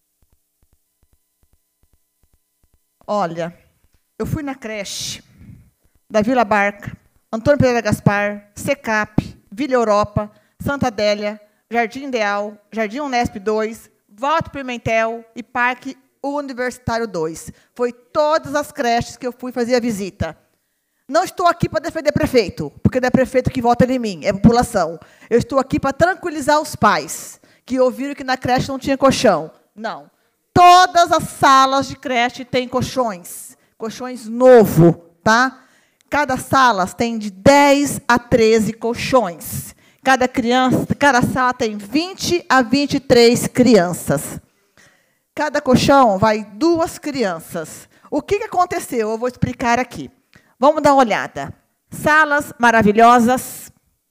Olha, eu fui na creche da Vila Barca, Antônio Pereira Gaspar, Secap, Vila Europa, Santa Adélia, Jardim Ideal, Jardim Unesp dois, Walter Pimentel e Parque Universitário dois. Foi todas as creches que eu fui fazer a visita. Não estou aqui para defender prefeito, porque não é prefeito que vota em mim, é população. Eu estou aqui para tranquilizar os pais, que ouviram que na creche não tinha colchão. Não. Todas as salas de creche têm colchões. Colchões novo, tá? Cada sala tem de dez a treze colchões. Cada criança, cada sala tem vinte a vinte e três crianças. Cada colchão vai duas crianças. O que que aconteceu? Eu vou explicar aqui. Vamos dar uma olhada. Salas maravilhosas.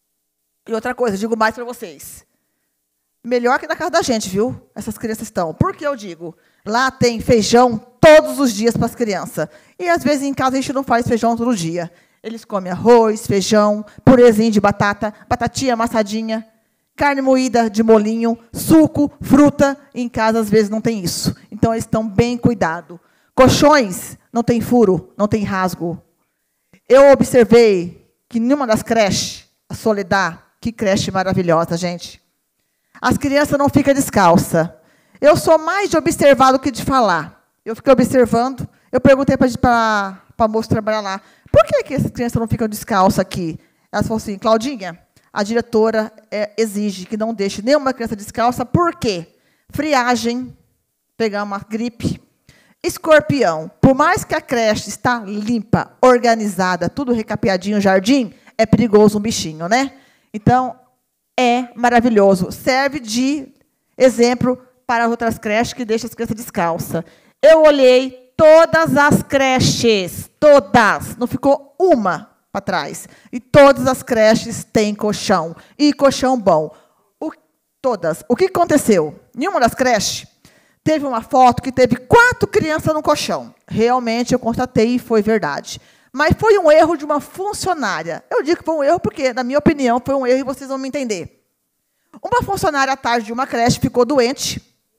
E outra coisa, digo mais para vocês. Melhor que na casa da gente, viu? Essas crianças estão. Por que eu digo? Lá tem feijão todos os dias para as crianças. E, às vezes, em casa, a gente não faz feijão todo dia. Eles comem arroz, feijão, purezinho de batata, batatinha amassadinha, carne moída de molinho, suco, fruta. E em casa, às vezes, não tem isso. Então, eles estão bem cuidados. Colchões não tem furo, não tem rasgo. Eu observei que, numa das creches, a Soledad, que creche maravilhosa, gente, as crianças não ficam descalças. Eu sou mais de observar do que de falar. Eu fiquei observando. Eu perguntei para a moça trabalhar lá, por que, que essas crianças não ficam descalças aqui? Ela falou assim, Claudinha, a diretora é, exige que não deixe nenhuma criança descalça. Por quê? Friagem, pegar uma gripe, escorpião. Por mais que a creche está limpa, organizada, tudo recapeadinho, jardim, é perigoso um bichinho, né? Então, é maravilhoso. Serve de exemplo para as outras creches que deixam as crianças descalças. Eu olhei todas as creches, todas, não ficou uma para trás. E todas as creches têm colchão, e colchão bom. O, todas. O que aconteceu? Em uma das creches, teve uma foto que teve quatro crianças no colchão. Realmente, eu constatei e foi verdade. Mas foi um erro de uma funcionária. Eu digo que foi um erro porque, na minha opinião, foi um erro e vocês vão me entender. Uma funcionária, à tarde de uma creche, ficou doente,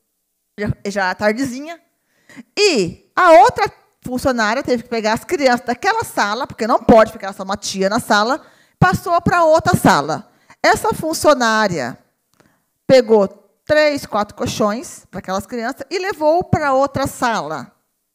já à tardezinha, e a outra funcionária teve que pegar as crianças daquela sala, porque não pode ficar só uma tia na sala, passou para outra sala. Essa funcionária pegou três, quatro colchões para aquelas crianças e levou para outra sala.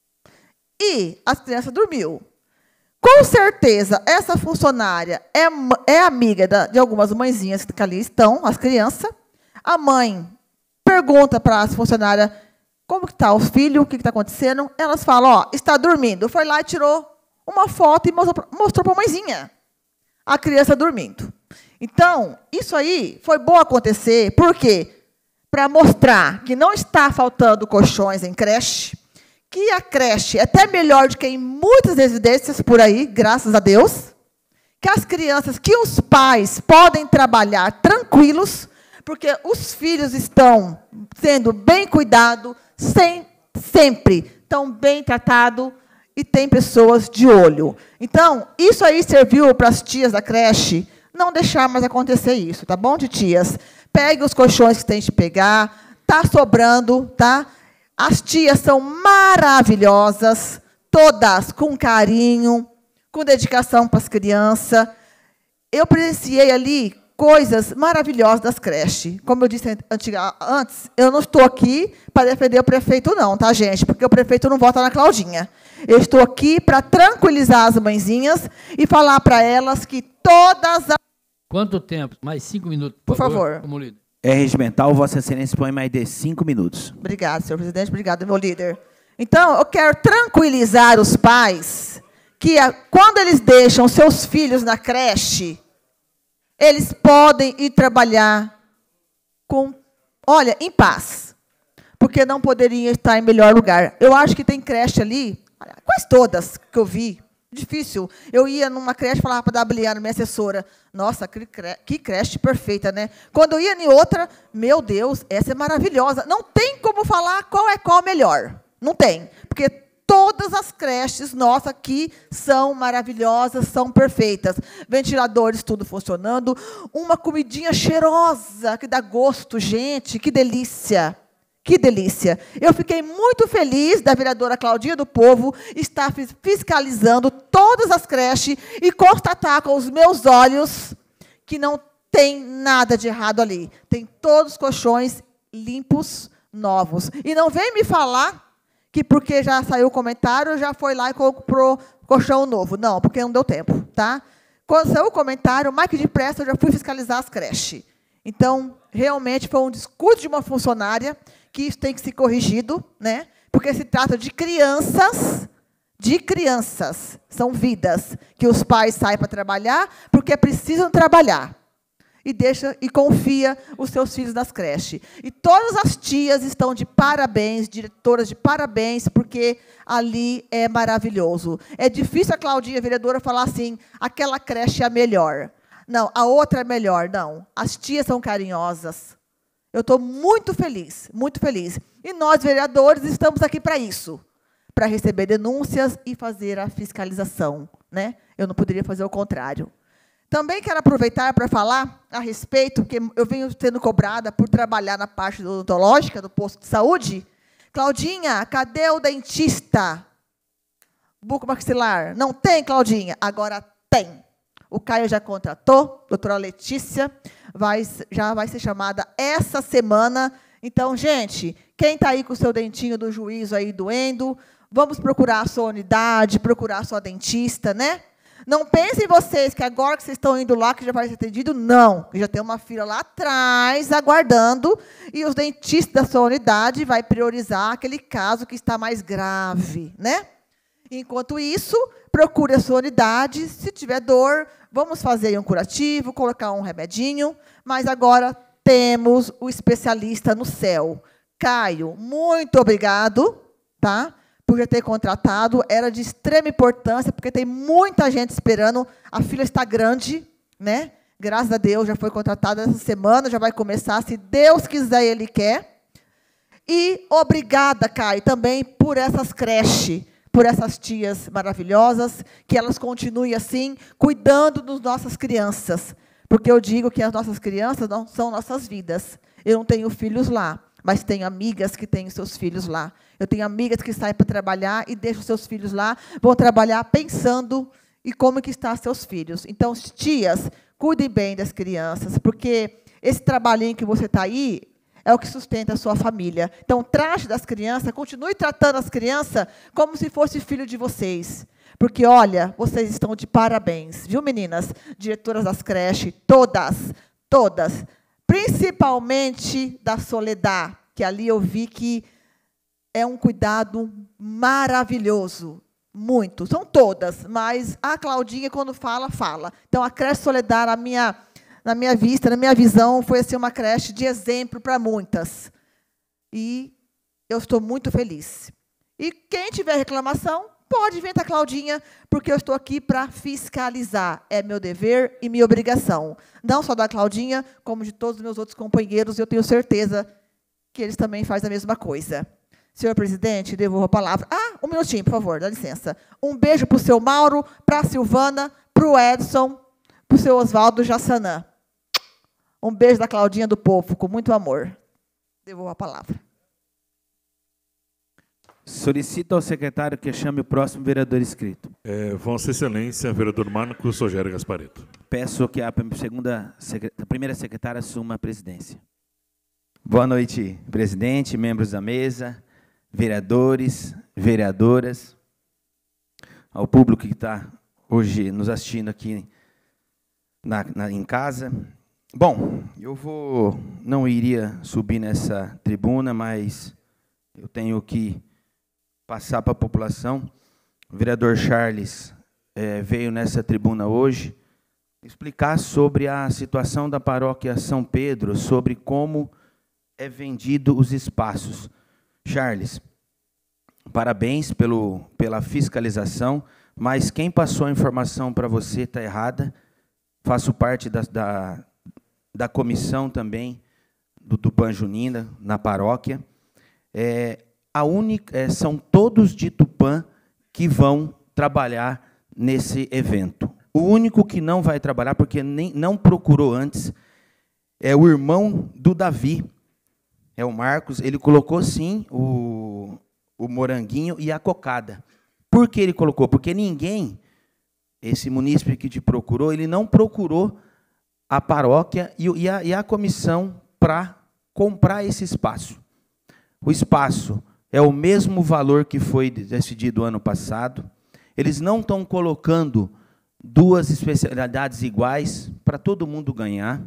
E as crianças dormiu. Com certeza, essa funcionária é, é amiga da, de algumas mãezinhas que ali estão, as crianças. A mãe pergunta para as funcionárias como está o filho, o que está acontecendo. Elas falam, ó, está dormindo. Foi lá e tirou uma foto e mostrou para a mãezinha. A criança dormindo. Então, isso aí foi bom acontecer. Por quê? Para mostrar que não está faltando colchões em creche, que a creche é até melhor do que em muitas residências por aí, graças a Deus, que as crianças, que os pais podem trabalhar tranquilos, porque os filhos estão sendo bem cuidados, sem, sempre estão bem tratados e tem pessoas de olho. Então, isso aí serviu para as tias da creche não deixar mais acontecer isso, tá bom, tias? Pegue os colchões que tem de pegar, tá sobrando, tá? As tias são maravilhosas, todas com carinho, com dedicação para as crianças. Eu presenciei ali coisas maravilhosas das creches. Como eu disse antiga, antes, eu não estou aqui para defender o prefeito, não, tá, gente? Porque o prefeito não vota na Claudinha. Eu estou aqui para tranquilizar as mãezinhas e falar para elas que todas as... Quanto tempo? Mais cinco minutos, por, por favor. favor. Como líder. É regimental, Vossa Excelência põe mais de cinco minutos. Obrigado, senhor presidente. Obrigado, meu líder. Então, eu quero tranquilizar os pais que, quando eles deixam seus filhos na creche, eles podem ir trabalhar com, olha, em paz, porque não poderiam estar em melhor lugar. Eu acho que tem creche ali, quase todas que eu vi, difícil. Eu ia numa creche e falava para a Dabliana, minha assessora, nossa, que creche perfeita, né? Quando eu ia em outra, meu Deus, essa é maravilhosa. Não tem como falar qual é qual melhor. Não tem, porque todas as creches nossas aqui são maravilhosas, são perfeitas. Ventiladores, tudo funcionando. Uma comidinha cheirosa, que dá gosto, gente, que delícia. Que delícia. Eu fiquei muito feliz da vereadora Claudinha do Povo estar fiscalizando todas as creches e constatar com os meus olhos que não tem nada de errado ali. Tem todos os colchões limpos, novos. E não vem me falar que porque já saiu o comentário, já foi lá e comprou colchão novo. Não, porque não deu tempo, tá? Quando saiu o comentário, mais que depressa, eu já fui fiscalizar as creches. Então, realmente foi um descuido de uma funcionária que isso tem que ser corrigido, né? Porque se trata de crianças, de crianças, são vidas que os pais saem para trabalhar porque precisam trabalhar. E deixa e confia os seus filhos nas creches. E todas as tias estão de parabéns, diretoras de parabéns, porque ali é maravilhoso. É difícil a Claudinha, a vereadora, falar assim, aquela creche é a melhor. Não, a outra é melhor. Não, as tias são carinhosas. Eu estou muito feliz, muito feliz. E nós, vereadores, estamos aqui para isso, para receber denúncias e fazer a fiscalização, né? Eu não poderia fazer o contrário. Também quero aproveitar para falar a respeito, porque eu venho sendo cobrada por trabalhar na parte odontológica do posto de saúde. Claudinha, cadê o dentista? Bucomaxilar. Não tem, Claudinha? Agora tem. O Caio já contratou, a doutora Letícia vai, já vai ser chamada essa semana. Então, gente, quem está aí com o seu dentinho do juízo aí doendo, vamos procurar a sua unidade, procurar a sua dentista, né? Não pensem vocês que agora que vocês estão indo lá, que já vai ser atendido, não. Já tem uma fila lá atrás, aguardando, e os dentistas da sua unidade vai priorizar aquele caso que está mais grave, né? Enquanto isso, procure a sua unidade. Se tiver dor, vamos fazer um curativo, colocar um remedinho. Mas agora temos o especialista no céu. Caio, muito obrigado, tá? Por já ter contratado. Era de extrema importância, porque tem muita gente esperando. A fila está grande, né? Graças a Deus, já foi contratado essa semana, já vai começar, se Deus quiser, Ele quer. E obrigada, Caio, também por essas creches, por essas tias maravilhosas, que elas continuem assim, cuidando das nossas crianças. Porque eu digo que as nossas crianças não são nossas vidas. Eu não tenho filhos lá, mas tenho amigas que têm seus filhos lá. Eu tenho amigas que saem para trabalhar e deixam seus filhos lá, vão trabalhar pensando em como que estão seus filhos. Então, tias, cuidem bem das crianças, porque esse trabalhinho que você está aí é o que sustenta a sua família. Então, trate das crianças, continue tratando as crianças como se fosse filho de vocês. Porque, olha, vocês estão de parabéns, viu, meninas? Diretoras das creches, todas, todas. Principalmente da Soledad, que ali eu vi que é um cuidado maravilhoso. Muito. São todas, mas a Claudinha, quando fala, fala. Então, a creche Soledad, na minha... na minha vista, na minha visão, foi assim, uma creche de exemplo para muitas. E eu estou muito feliz. E quem tiver reclamação, Pode inventar, Claudinha, porque eu estou aqui para fiscalizar. É meu dever e minha obrigação. Não só da Claudinha, como de todos os meus outros companheiros, eu tenho certeza que eles também fazem a mesma coisa. Senhor presidente, devolvo a palavra. Ah, um minutinho, por favor, dá licença. Um beijo para o seu Mauro, para a Silvana, para o Edson, para o seu Oswaldo Jassanã. Um beijo da Claudinha do Povo, com muito amor. Devolvo a palavra. Solicito ao secretário que chame o próximo vereador inscrito. É, Vossa Excelência, vereador Marcos Rogério Gasparetto. Peço que a, segunda, a primeira secretária assuma a presidência. Boa noite, presidente, membros da mesa, vereadores, vereadoras, ao público que está hoje nos assistindo aqui na, na, em casa. Bom, eu vou, não iria subir nessa tribuna, mas eu tenho que passar para a população. O vereador Charles é, veio nessa tribuna hoje explicar sobre a situação da paróquia São Pedro, sobre como é vendido os espaços. Charles, parabéns pelo, pela fiscalização, mas quem passou a informação para você está errada. Faço parte da, da, da comissão também do Tupã Junina, na paróquia. É, A única, é, são todos de Tupã que vão trabalhar nesse evento. O único que não vai trabalhar, porque nem, não procurou antes, é o irmão do Davi, é o Marcos. Ele colocou, sim, o, o moranguinho e a cocada. Por que ele colocou? Porque ninguém, esse munícipe que te procurou, ele não procurou a paróquia e, e, a, e a comissão para comprar esse espaço. O espaço é o mesmo valor que foi decidido ano passado. Eles não estão colocando duas especialidades iguais para todo mundo ganhar.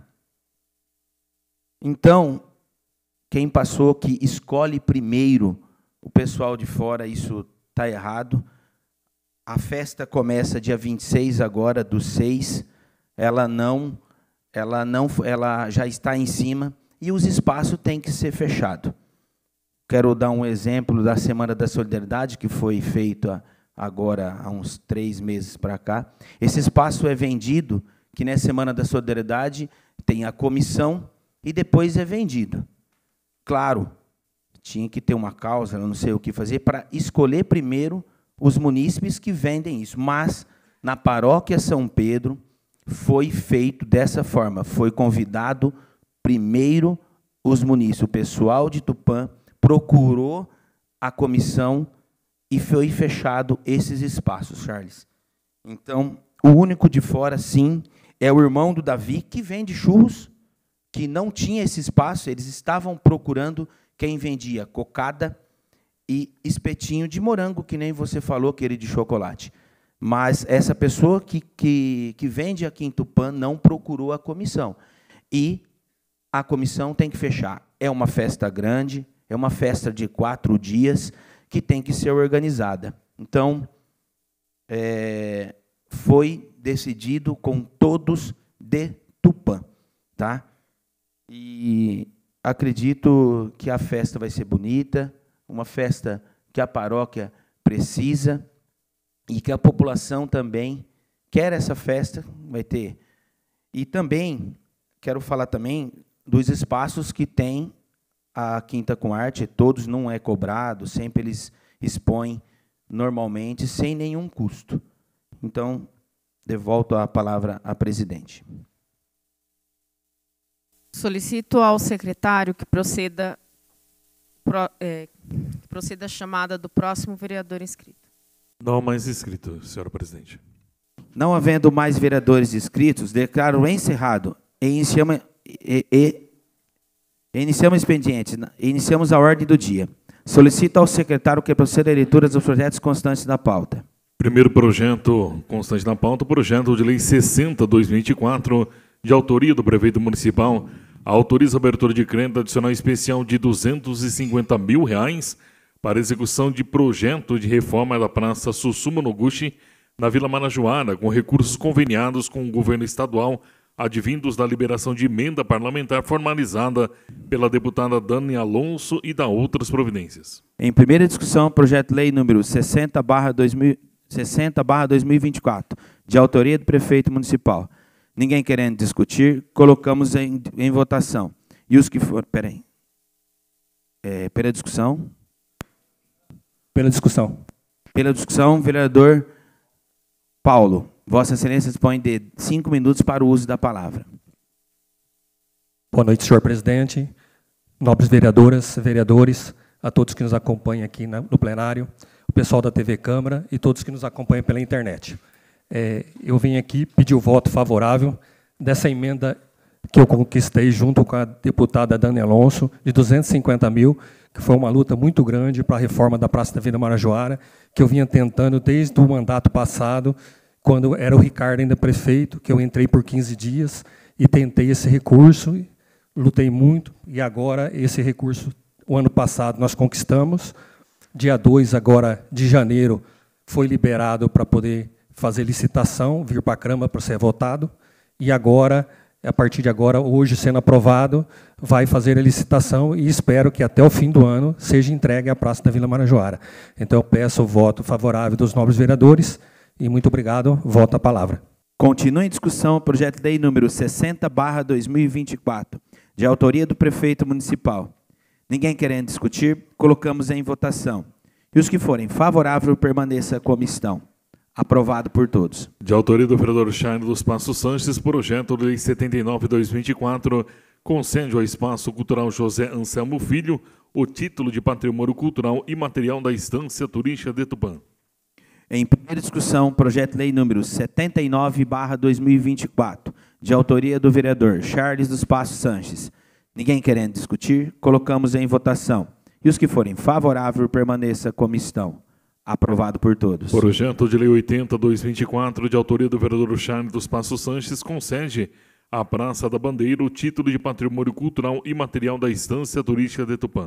Então, quem passou que escolhe primeiro o pessoal de fora, isso está errado. A festa começa dia vinte e seis agora, do seis. Ela não, ela não, ela já está em cima e os espaços têm que ser fechados. Quero dar um exemplo da Semana da Solidariedade, que foi feita agora há uns três meses para cá. Esse espaço é vendido, que na Semana da Solidariedade tem a comissão e depois é vendido. Claro, tinha que ter uma causa, eu não sei o que fazer, para escolher primeiro os munícipes que vendem isso. Mas, na paróquia São Pedro, foi feito dessa forma. Foi convidado primeiro os munícipes, o pessoal de Tupã, procurou a comissão e foi fechado esses espaços, Charles. Então, o único de fora, sim, é o irmão do Davi, que vende churros, que não tinha esse espaço, eles estavam procurando quem vendia cocada e espetinho de morango, que nem você falou, aquele de chocolate. Mas essa pessoa que, que, que vende aqui em Tupã não procurou a comissão. E a comissão tem que fechar. É uma festa grande, é uma festa de quatro dias que tem que ser organizada. Então, é, foi decidido com todos de Tupã, tá? E acredito que a festa vai ser bonita, uma festa que a paróquia precisa e que a população também quer essa festa, vai ter. E também, quero falar também dos espaços que tem a Quinta com Arte, todos não é cobrado, sempre eles expõem normalmente, sem nenhum custo. Então, devolvo a palavra à presidente. Solicito ao secretário que proceda, pro, é, que proceda a chamada do próximo vereador inscrito. Não há mais inscrito, senhora presidente. Não havendo mais vereadores inscritos, declaro encerrado e iniciamos, e, e, iniciamos o expediente, iniciamos a ordem do dia. Solicito ao secretário que proceda a leitura dos projetos constantes da pauta. Primeiro projeto constante na pauta, projeto de lei sessenta, dois mil e vinte e quatro, de autoria do prefeito municipal, autoriza a abertura de crédito adicional especial de duzentos e cinquenta mil reais para execução de projeto de reforma da Praça Sussuma Noguchi, na Vila Manajoara, com recursos conveniados com o governo estadual advindos da liberação de emenda parlamentar formalizada pela deputada Dani Alonso e da outras providências. Em primeira discussão, projeto de lei número sessenta barra dois mil e vinte e quatro, de autoria do prefeito municipal. Ninguém querendo discutir, colocamos em, em votação. E os que for... Peraí. É, pela discussão. Pela discussão. Pela discussão, vereador Paulo. Vossa Excelência dispõe de cinco minutos para o uso da palavra. Boa noite, senhor presidente, nobres vereadoras, vereadores, a todos que nos acompanham aqui na, no plenário, o pessoal da T V Câmara e todos que nos acompanham pela internet. É, eu vim aqui pedir o voto favorável dessa emenda que eu conquistei junto com a deputada Dani Alonso, de duzentos e cinquenta mil, que foi uma luta muito grande para a reforma da Praça da Vila Marajoara, que eu vinha tentando desde o mandato passado, quando era o Ricardo ainda prefeito, que eu entrei por quinze dias e tentei esse recurso, lutei muito, e agora esse recurso, o ano passado, nós conquistamos. Dia dois agora de janeiro foi liberado para poder fazer licitação, vir para a Câmara para ser votado, e agora, a partir de agora, hoje sendo aprovado, vai fazer a licitação e espero que até o fim do ano seja entregue à Praça da Vila Marajoara. Então eu peço o voto favorável dos nobres vereadores e muito obrigado, voto a palavra. Continua em discussão o projeto de lei número sessenta barra dois mil e vinte e quatro, de autoria do prefeito municipal. Ninguém querendo discutir, colocamos em votação. E os que forem favoráveis, permaneça como estão. Aprovado por todos. De autoria do vereador Charles dos Passos Sanches, projeto de lei setenta e nove barra dois mil e vinte e quatro, concede ao Espaço Cultural José Anselmo Filho o título de Patrimônio Cultural e Material da Estância Turística de Tupã. Em primeira discussão, projeto de lei número setenta e nove barra dois mil e vinte e quatro, de autoria do vereador Charles dos Passos Sanches. Ninguém querendo discutir, colocamos em votação. E os que forem favoráveis, permaneça como estão. Aprovado por todos. Projeto de lei oitenta barra dois mil e vinte e quatro, de autoria do vereador Charles dos Passos Sanches, concede à Praça da Bandeira o título de Patrimônio Cultural e Material da Estância Turística de Tupã.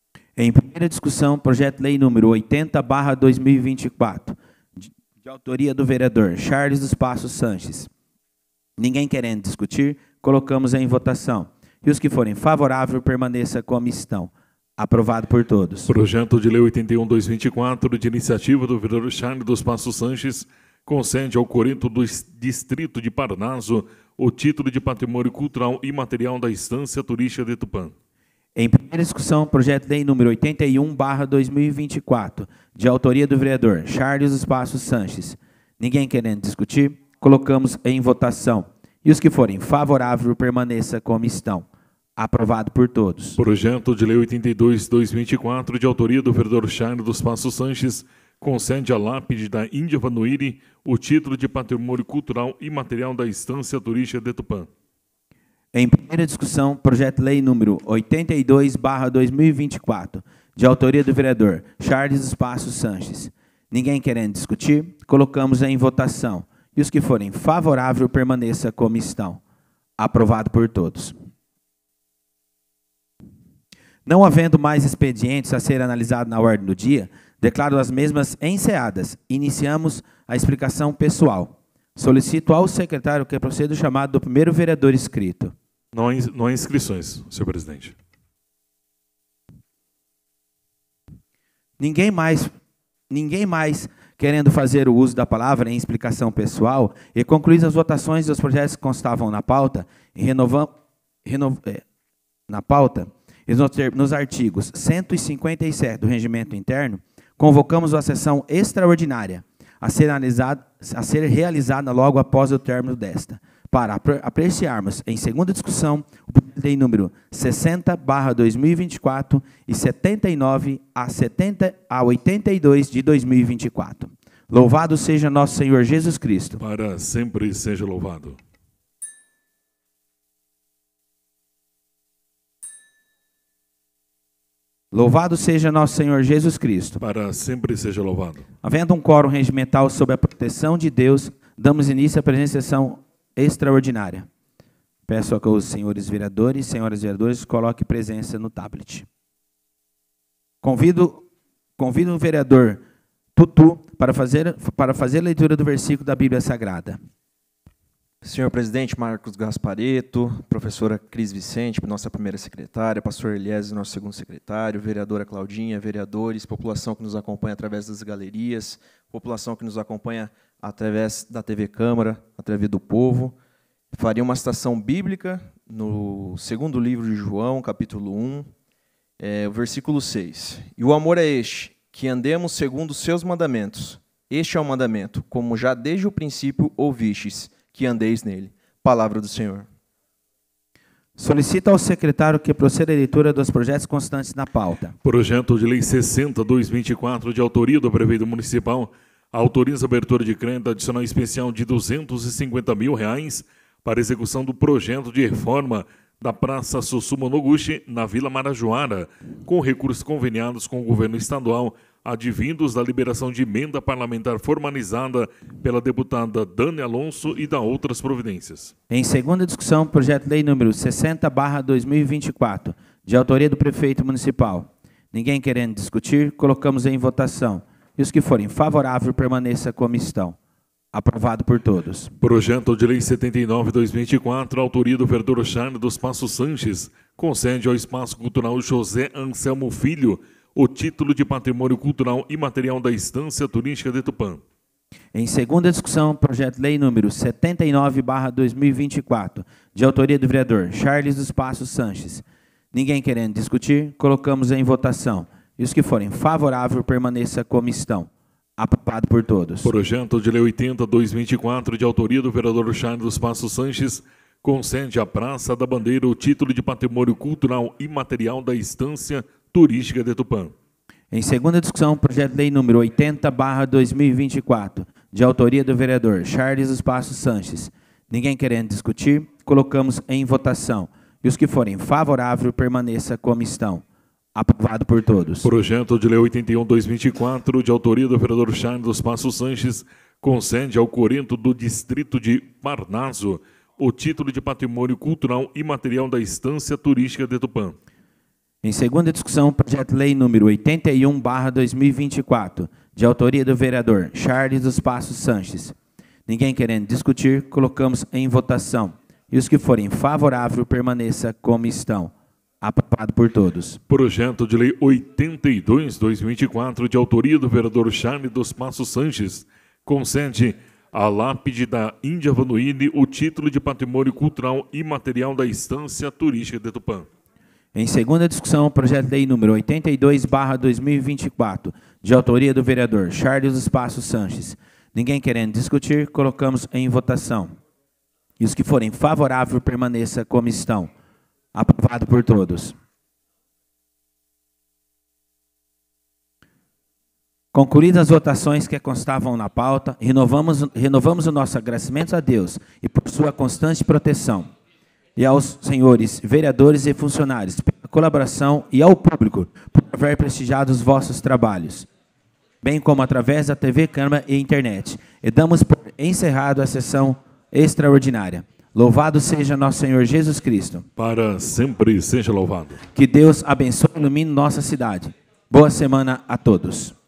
Em primeira discussão, projeto de lei número oitenta barra dois mil e vinte e quatro, de, de autoria do vereador Charles dos Passos Sanches. Ninguém querendo discutir, colocamos em votação. E os que forem favoráveis, permaneça como estão. Aprovado por todos. Projeto de lei oitenta e um barra dois mil e vinte e quatro, de iniciativa do vereador Charles dos Passos Sanches, concede ao Corinto do Distrito de Parnaso o título de Patrimônio Cultural e Material da Estância Turística de Tupã. Em primeira discussão, projeto de lei número oitenta e um barra dois mil e vinte e quatro, de autoria do vereador Charles dos Passos Sanches. Ninguém querendo discutir, colocamos em votação. E os que forem favoráveis, permaneça como estão. Aprovado por todos. Projeto de lei oitenta e dois barra dois mil e vinte e quatro, de autoria do vereador Charles dos Passos Sanches, concede à lápide da Índia Vanuiri o título de Patrimônio Cultural e Material da Estância Turística de Tupã. Em primeira discussão, projeto de lei número oitenta e dois barra dois mil e vinte e quatro, de autoria do vereador Charles dos Passos Sanches. Ninguém querendo discutir, colocamos em votação. E os que forem favoráveis, permaneça como estão. Aprovado por todos. Não havendo mais expedientes a ser analisados na ordem do dia, declaro as mesmas encerradas. Iniciamos a explicação pessoal. Solicito ao secretário que proceda o chamado do primeiro vereador inscrito. Não há, não há inscrições, senhor presidente. Ninguém mais, ninguém mais querendo fazer o uso da palavra em explicação pessoal e concluir as votações dos projetos que constavam na pauta, e renovam, renov, é, na pauta, nos artigos cento e cinquenta e sete do Regimento Interno, convocamos a sessão extraordinária a ser, analisada, a ser realizada logo após o término desta, para apreciarmos em segunda discussão o projeto de lei número sessenta barra dois mil e vinte e quatro e setenta e nove a oitenta e dois de dois mil e vinte e quatro. Louvado seja nosso Senhor Jesus Cristo. Para sempre seja louvado. Louvado seja nosso Senhor Jesus Cristo. Para sempre seja louvado. Havendo um quórum regimental sob a proteção de Deus, damos início à presente sessão extraordinária. Peço a que os senhores vereadores e senhoras vereadoras coloquem presença no tablet. Convido, convido o vereador Tutu para fazer, para fazer a leitura do versículo da Bíblia Sagrada. Senhor presidente Marcos Gaspareto, professora Cris Vicente, nossa primeira secretária, pastor Eliésio, nosso segundo secretário, vereadora Claudinha, vereadores, população que nos acompanha através das galerias, população que nos acompanha através da T V Câmara, através do povo. Faria uma citação bíblica no segundo livro de João, capítulo um, é, o versículo seis. E o amor é este, que andemos segundo os seus mandamentos. Este é o mandamento, como já desde o princípio ouvistes, que andeis nele. Palavra do Senhor. Solicito ao secretário que proceda à leitura dos projetos constantes na pauta. Projeto de Lei sessenta barra dois mil e vinte e quatro, de autoria do prefeito municipal, autoriza a abertura de crédito adicional especial de duzentos e cinquenta mil reais para execução do projeto de reforma da Praça Sussuma Noguchi, na Vila Marajoara, com recursos conveniados com o governo estadual, advindos da liberação de emenda parlamentar formalizada pela deputada Dani Alonso e da outras providências. Em segunda discussão, projeto de lei número sessenta barra dois mil e vinte e quatro, de autoria do prefeito municipal. Ninguém querendo discutir, colocamos em votação. E os que forem favoráveis, permaneça como estão. Aprovado por todos. Projeto de Lei setenta e nove barra dois mil e vinte e quatro, autoria do vereador Charles dos Passos Sanches, concede ao Espaço Cultural José Anselmo Filho o título de Patrimônio Cultural e Material da Estância Turística de Tupã. Em segunda discussão, projeto de lei número setenta e nove barra dois mil e vinte e quatro, de autoria do vereador Charles dos Passos Sanches. Ninguém querendo discutir, colocamos em votação. E os que forem favoráveis, permaneça como estão. Aprovado por todos. Projeto de Lei oitenta barra dois mil e vinte e quatro, de autoria do vereador Charles dos Passos Sanches, concede à Praça da Bandeira o título de Patrimônio Cultural e Material da Estância Turística de Tupã. Em segunda discussão, projeto de lei número oitenta barra dois mil e vinte e quatro, de autoria do vereador Charles dos Passos Sanches. Ninguém querendo discutir, colocamos em votação. E os que forem favoráveis, permaneça como estão. Aprovado por todos. Projeto de Lei oitenta e um barra dois mil e vinte e quatro, de autoria do vereador Charles dos Passos Sanches, concede ao Corento do Distrito de Parnaso o título de Patrimônio Cultural e Material da Estância Turística de Tupã. Em segunda discussão, projeto de lei número oitenta e um barra dois mil e vinte e quatro, de autoria do vereador Charles dos Passos Sanches. Ninguém querendo discutir, colocamos em votação. E os que forem favoráveis, permaneça como estão. Aprovado por todos. Projeto de Lei oitenta e dois barra dois mil e vinte e quatro, de autoria do vereador Charles dos Passos Sanches, concede à lápide da Índia Vanuíne o título de Patrimônio Cultural e Material da Estância Turística de Tupã. Em segunda discussão, projeto de lei número oitenta e dois barra dois mil e vinte e quatro, de autoria do vereador Charles dos Passos Sanches. Ninguém querendo discutir, colocamos em votação. E os que forem favoráveis, permaneça como estão. Aprovado por todos. Concluídas as votações que constavam na pauta, renovamos, renovamos o nosso agradecimento a Deus e por sua constante proteção. E aos senhores vereadores e funcionários pela colaboração e ao público por haver prestigiado os vossos trabalhos, bem como através da T V Câmara e internet. E damos por encerrado a sessão extraordinária. Louvado seja nosso Senhor Jesus Cristo. Para sempre seja louvado. Que Deus abençoe e ilumine nossa cidade. Boa semana a todos.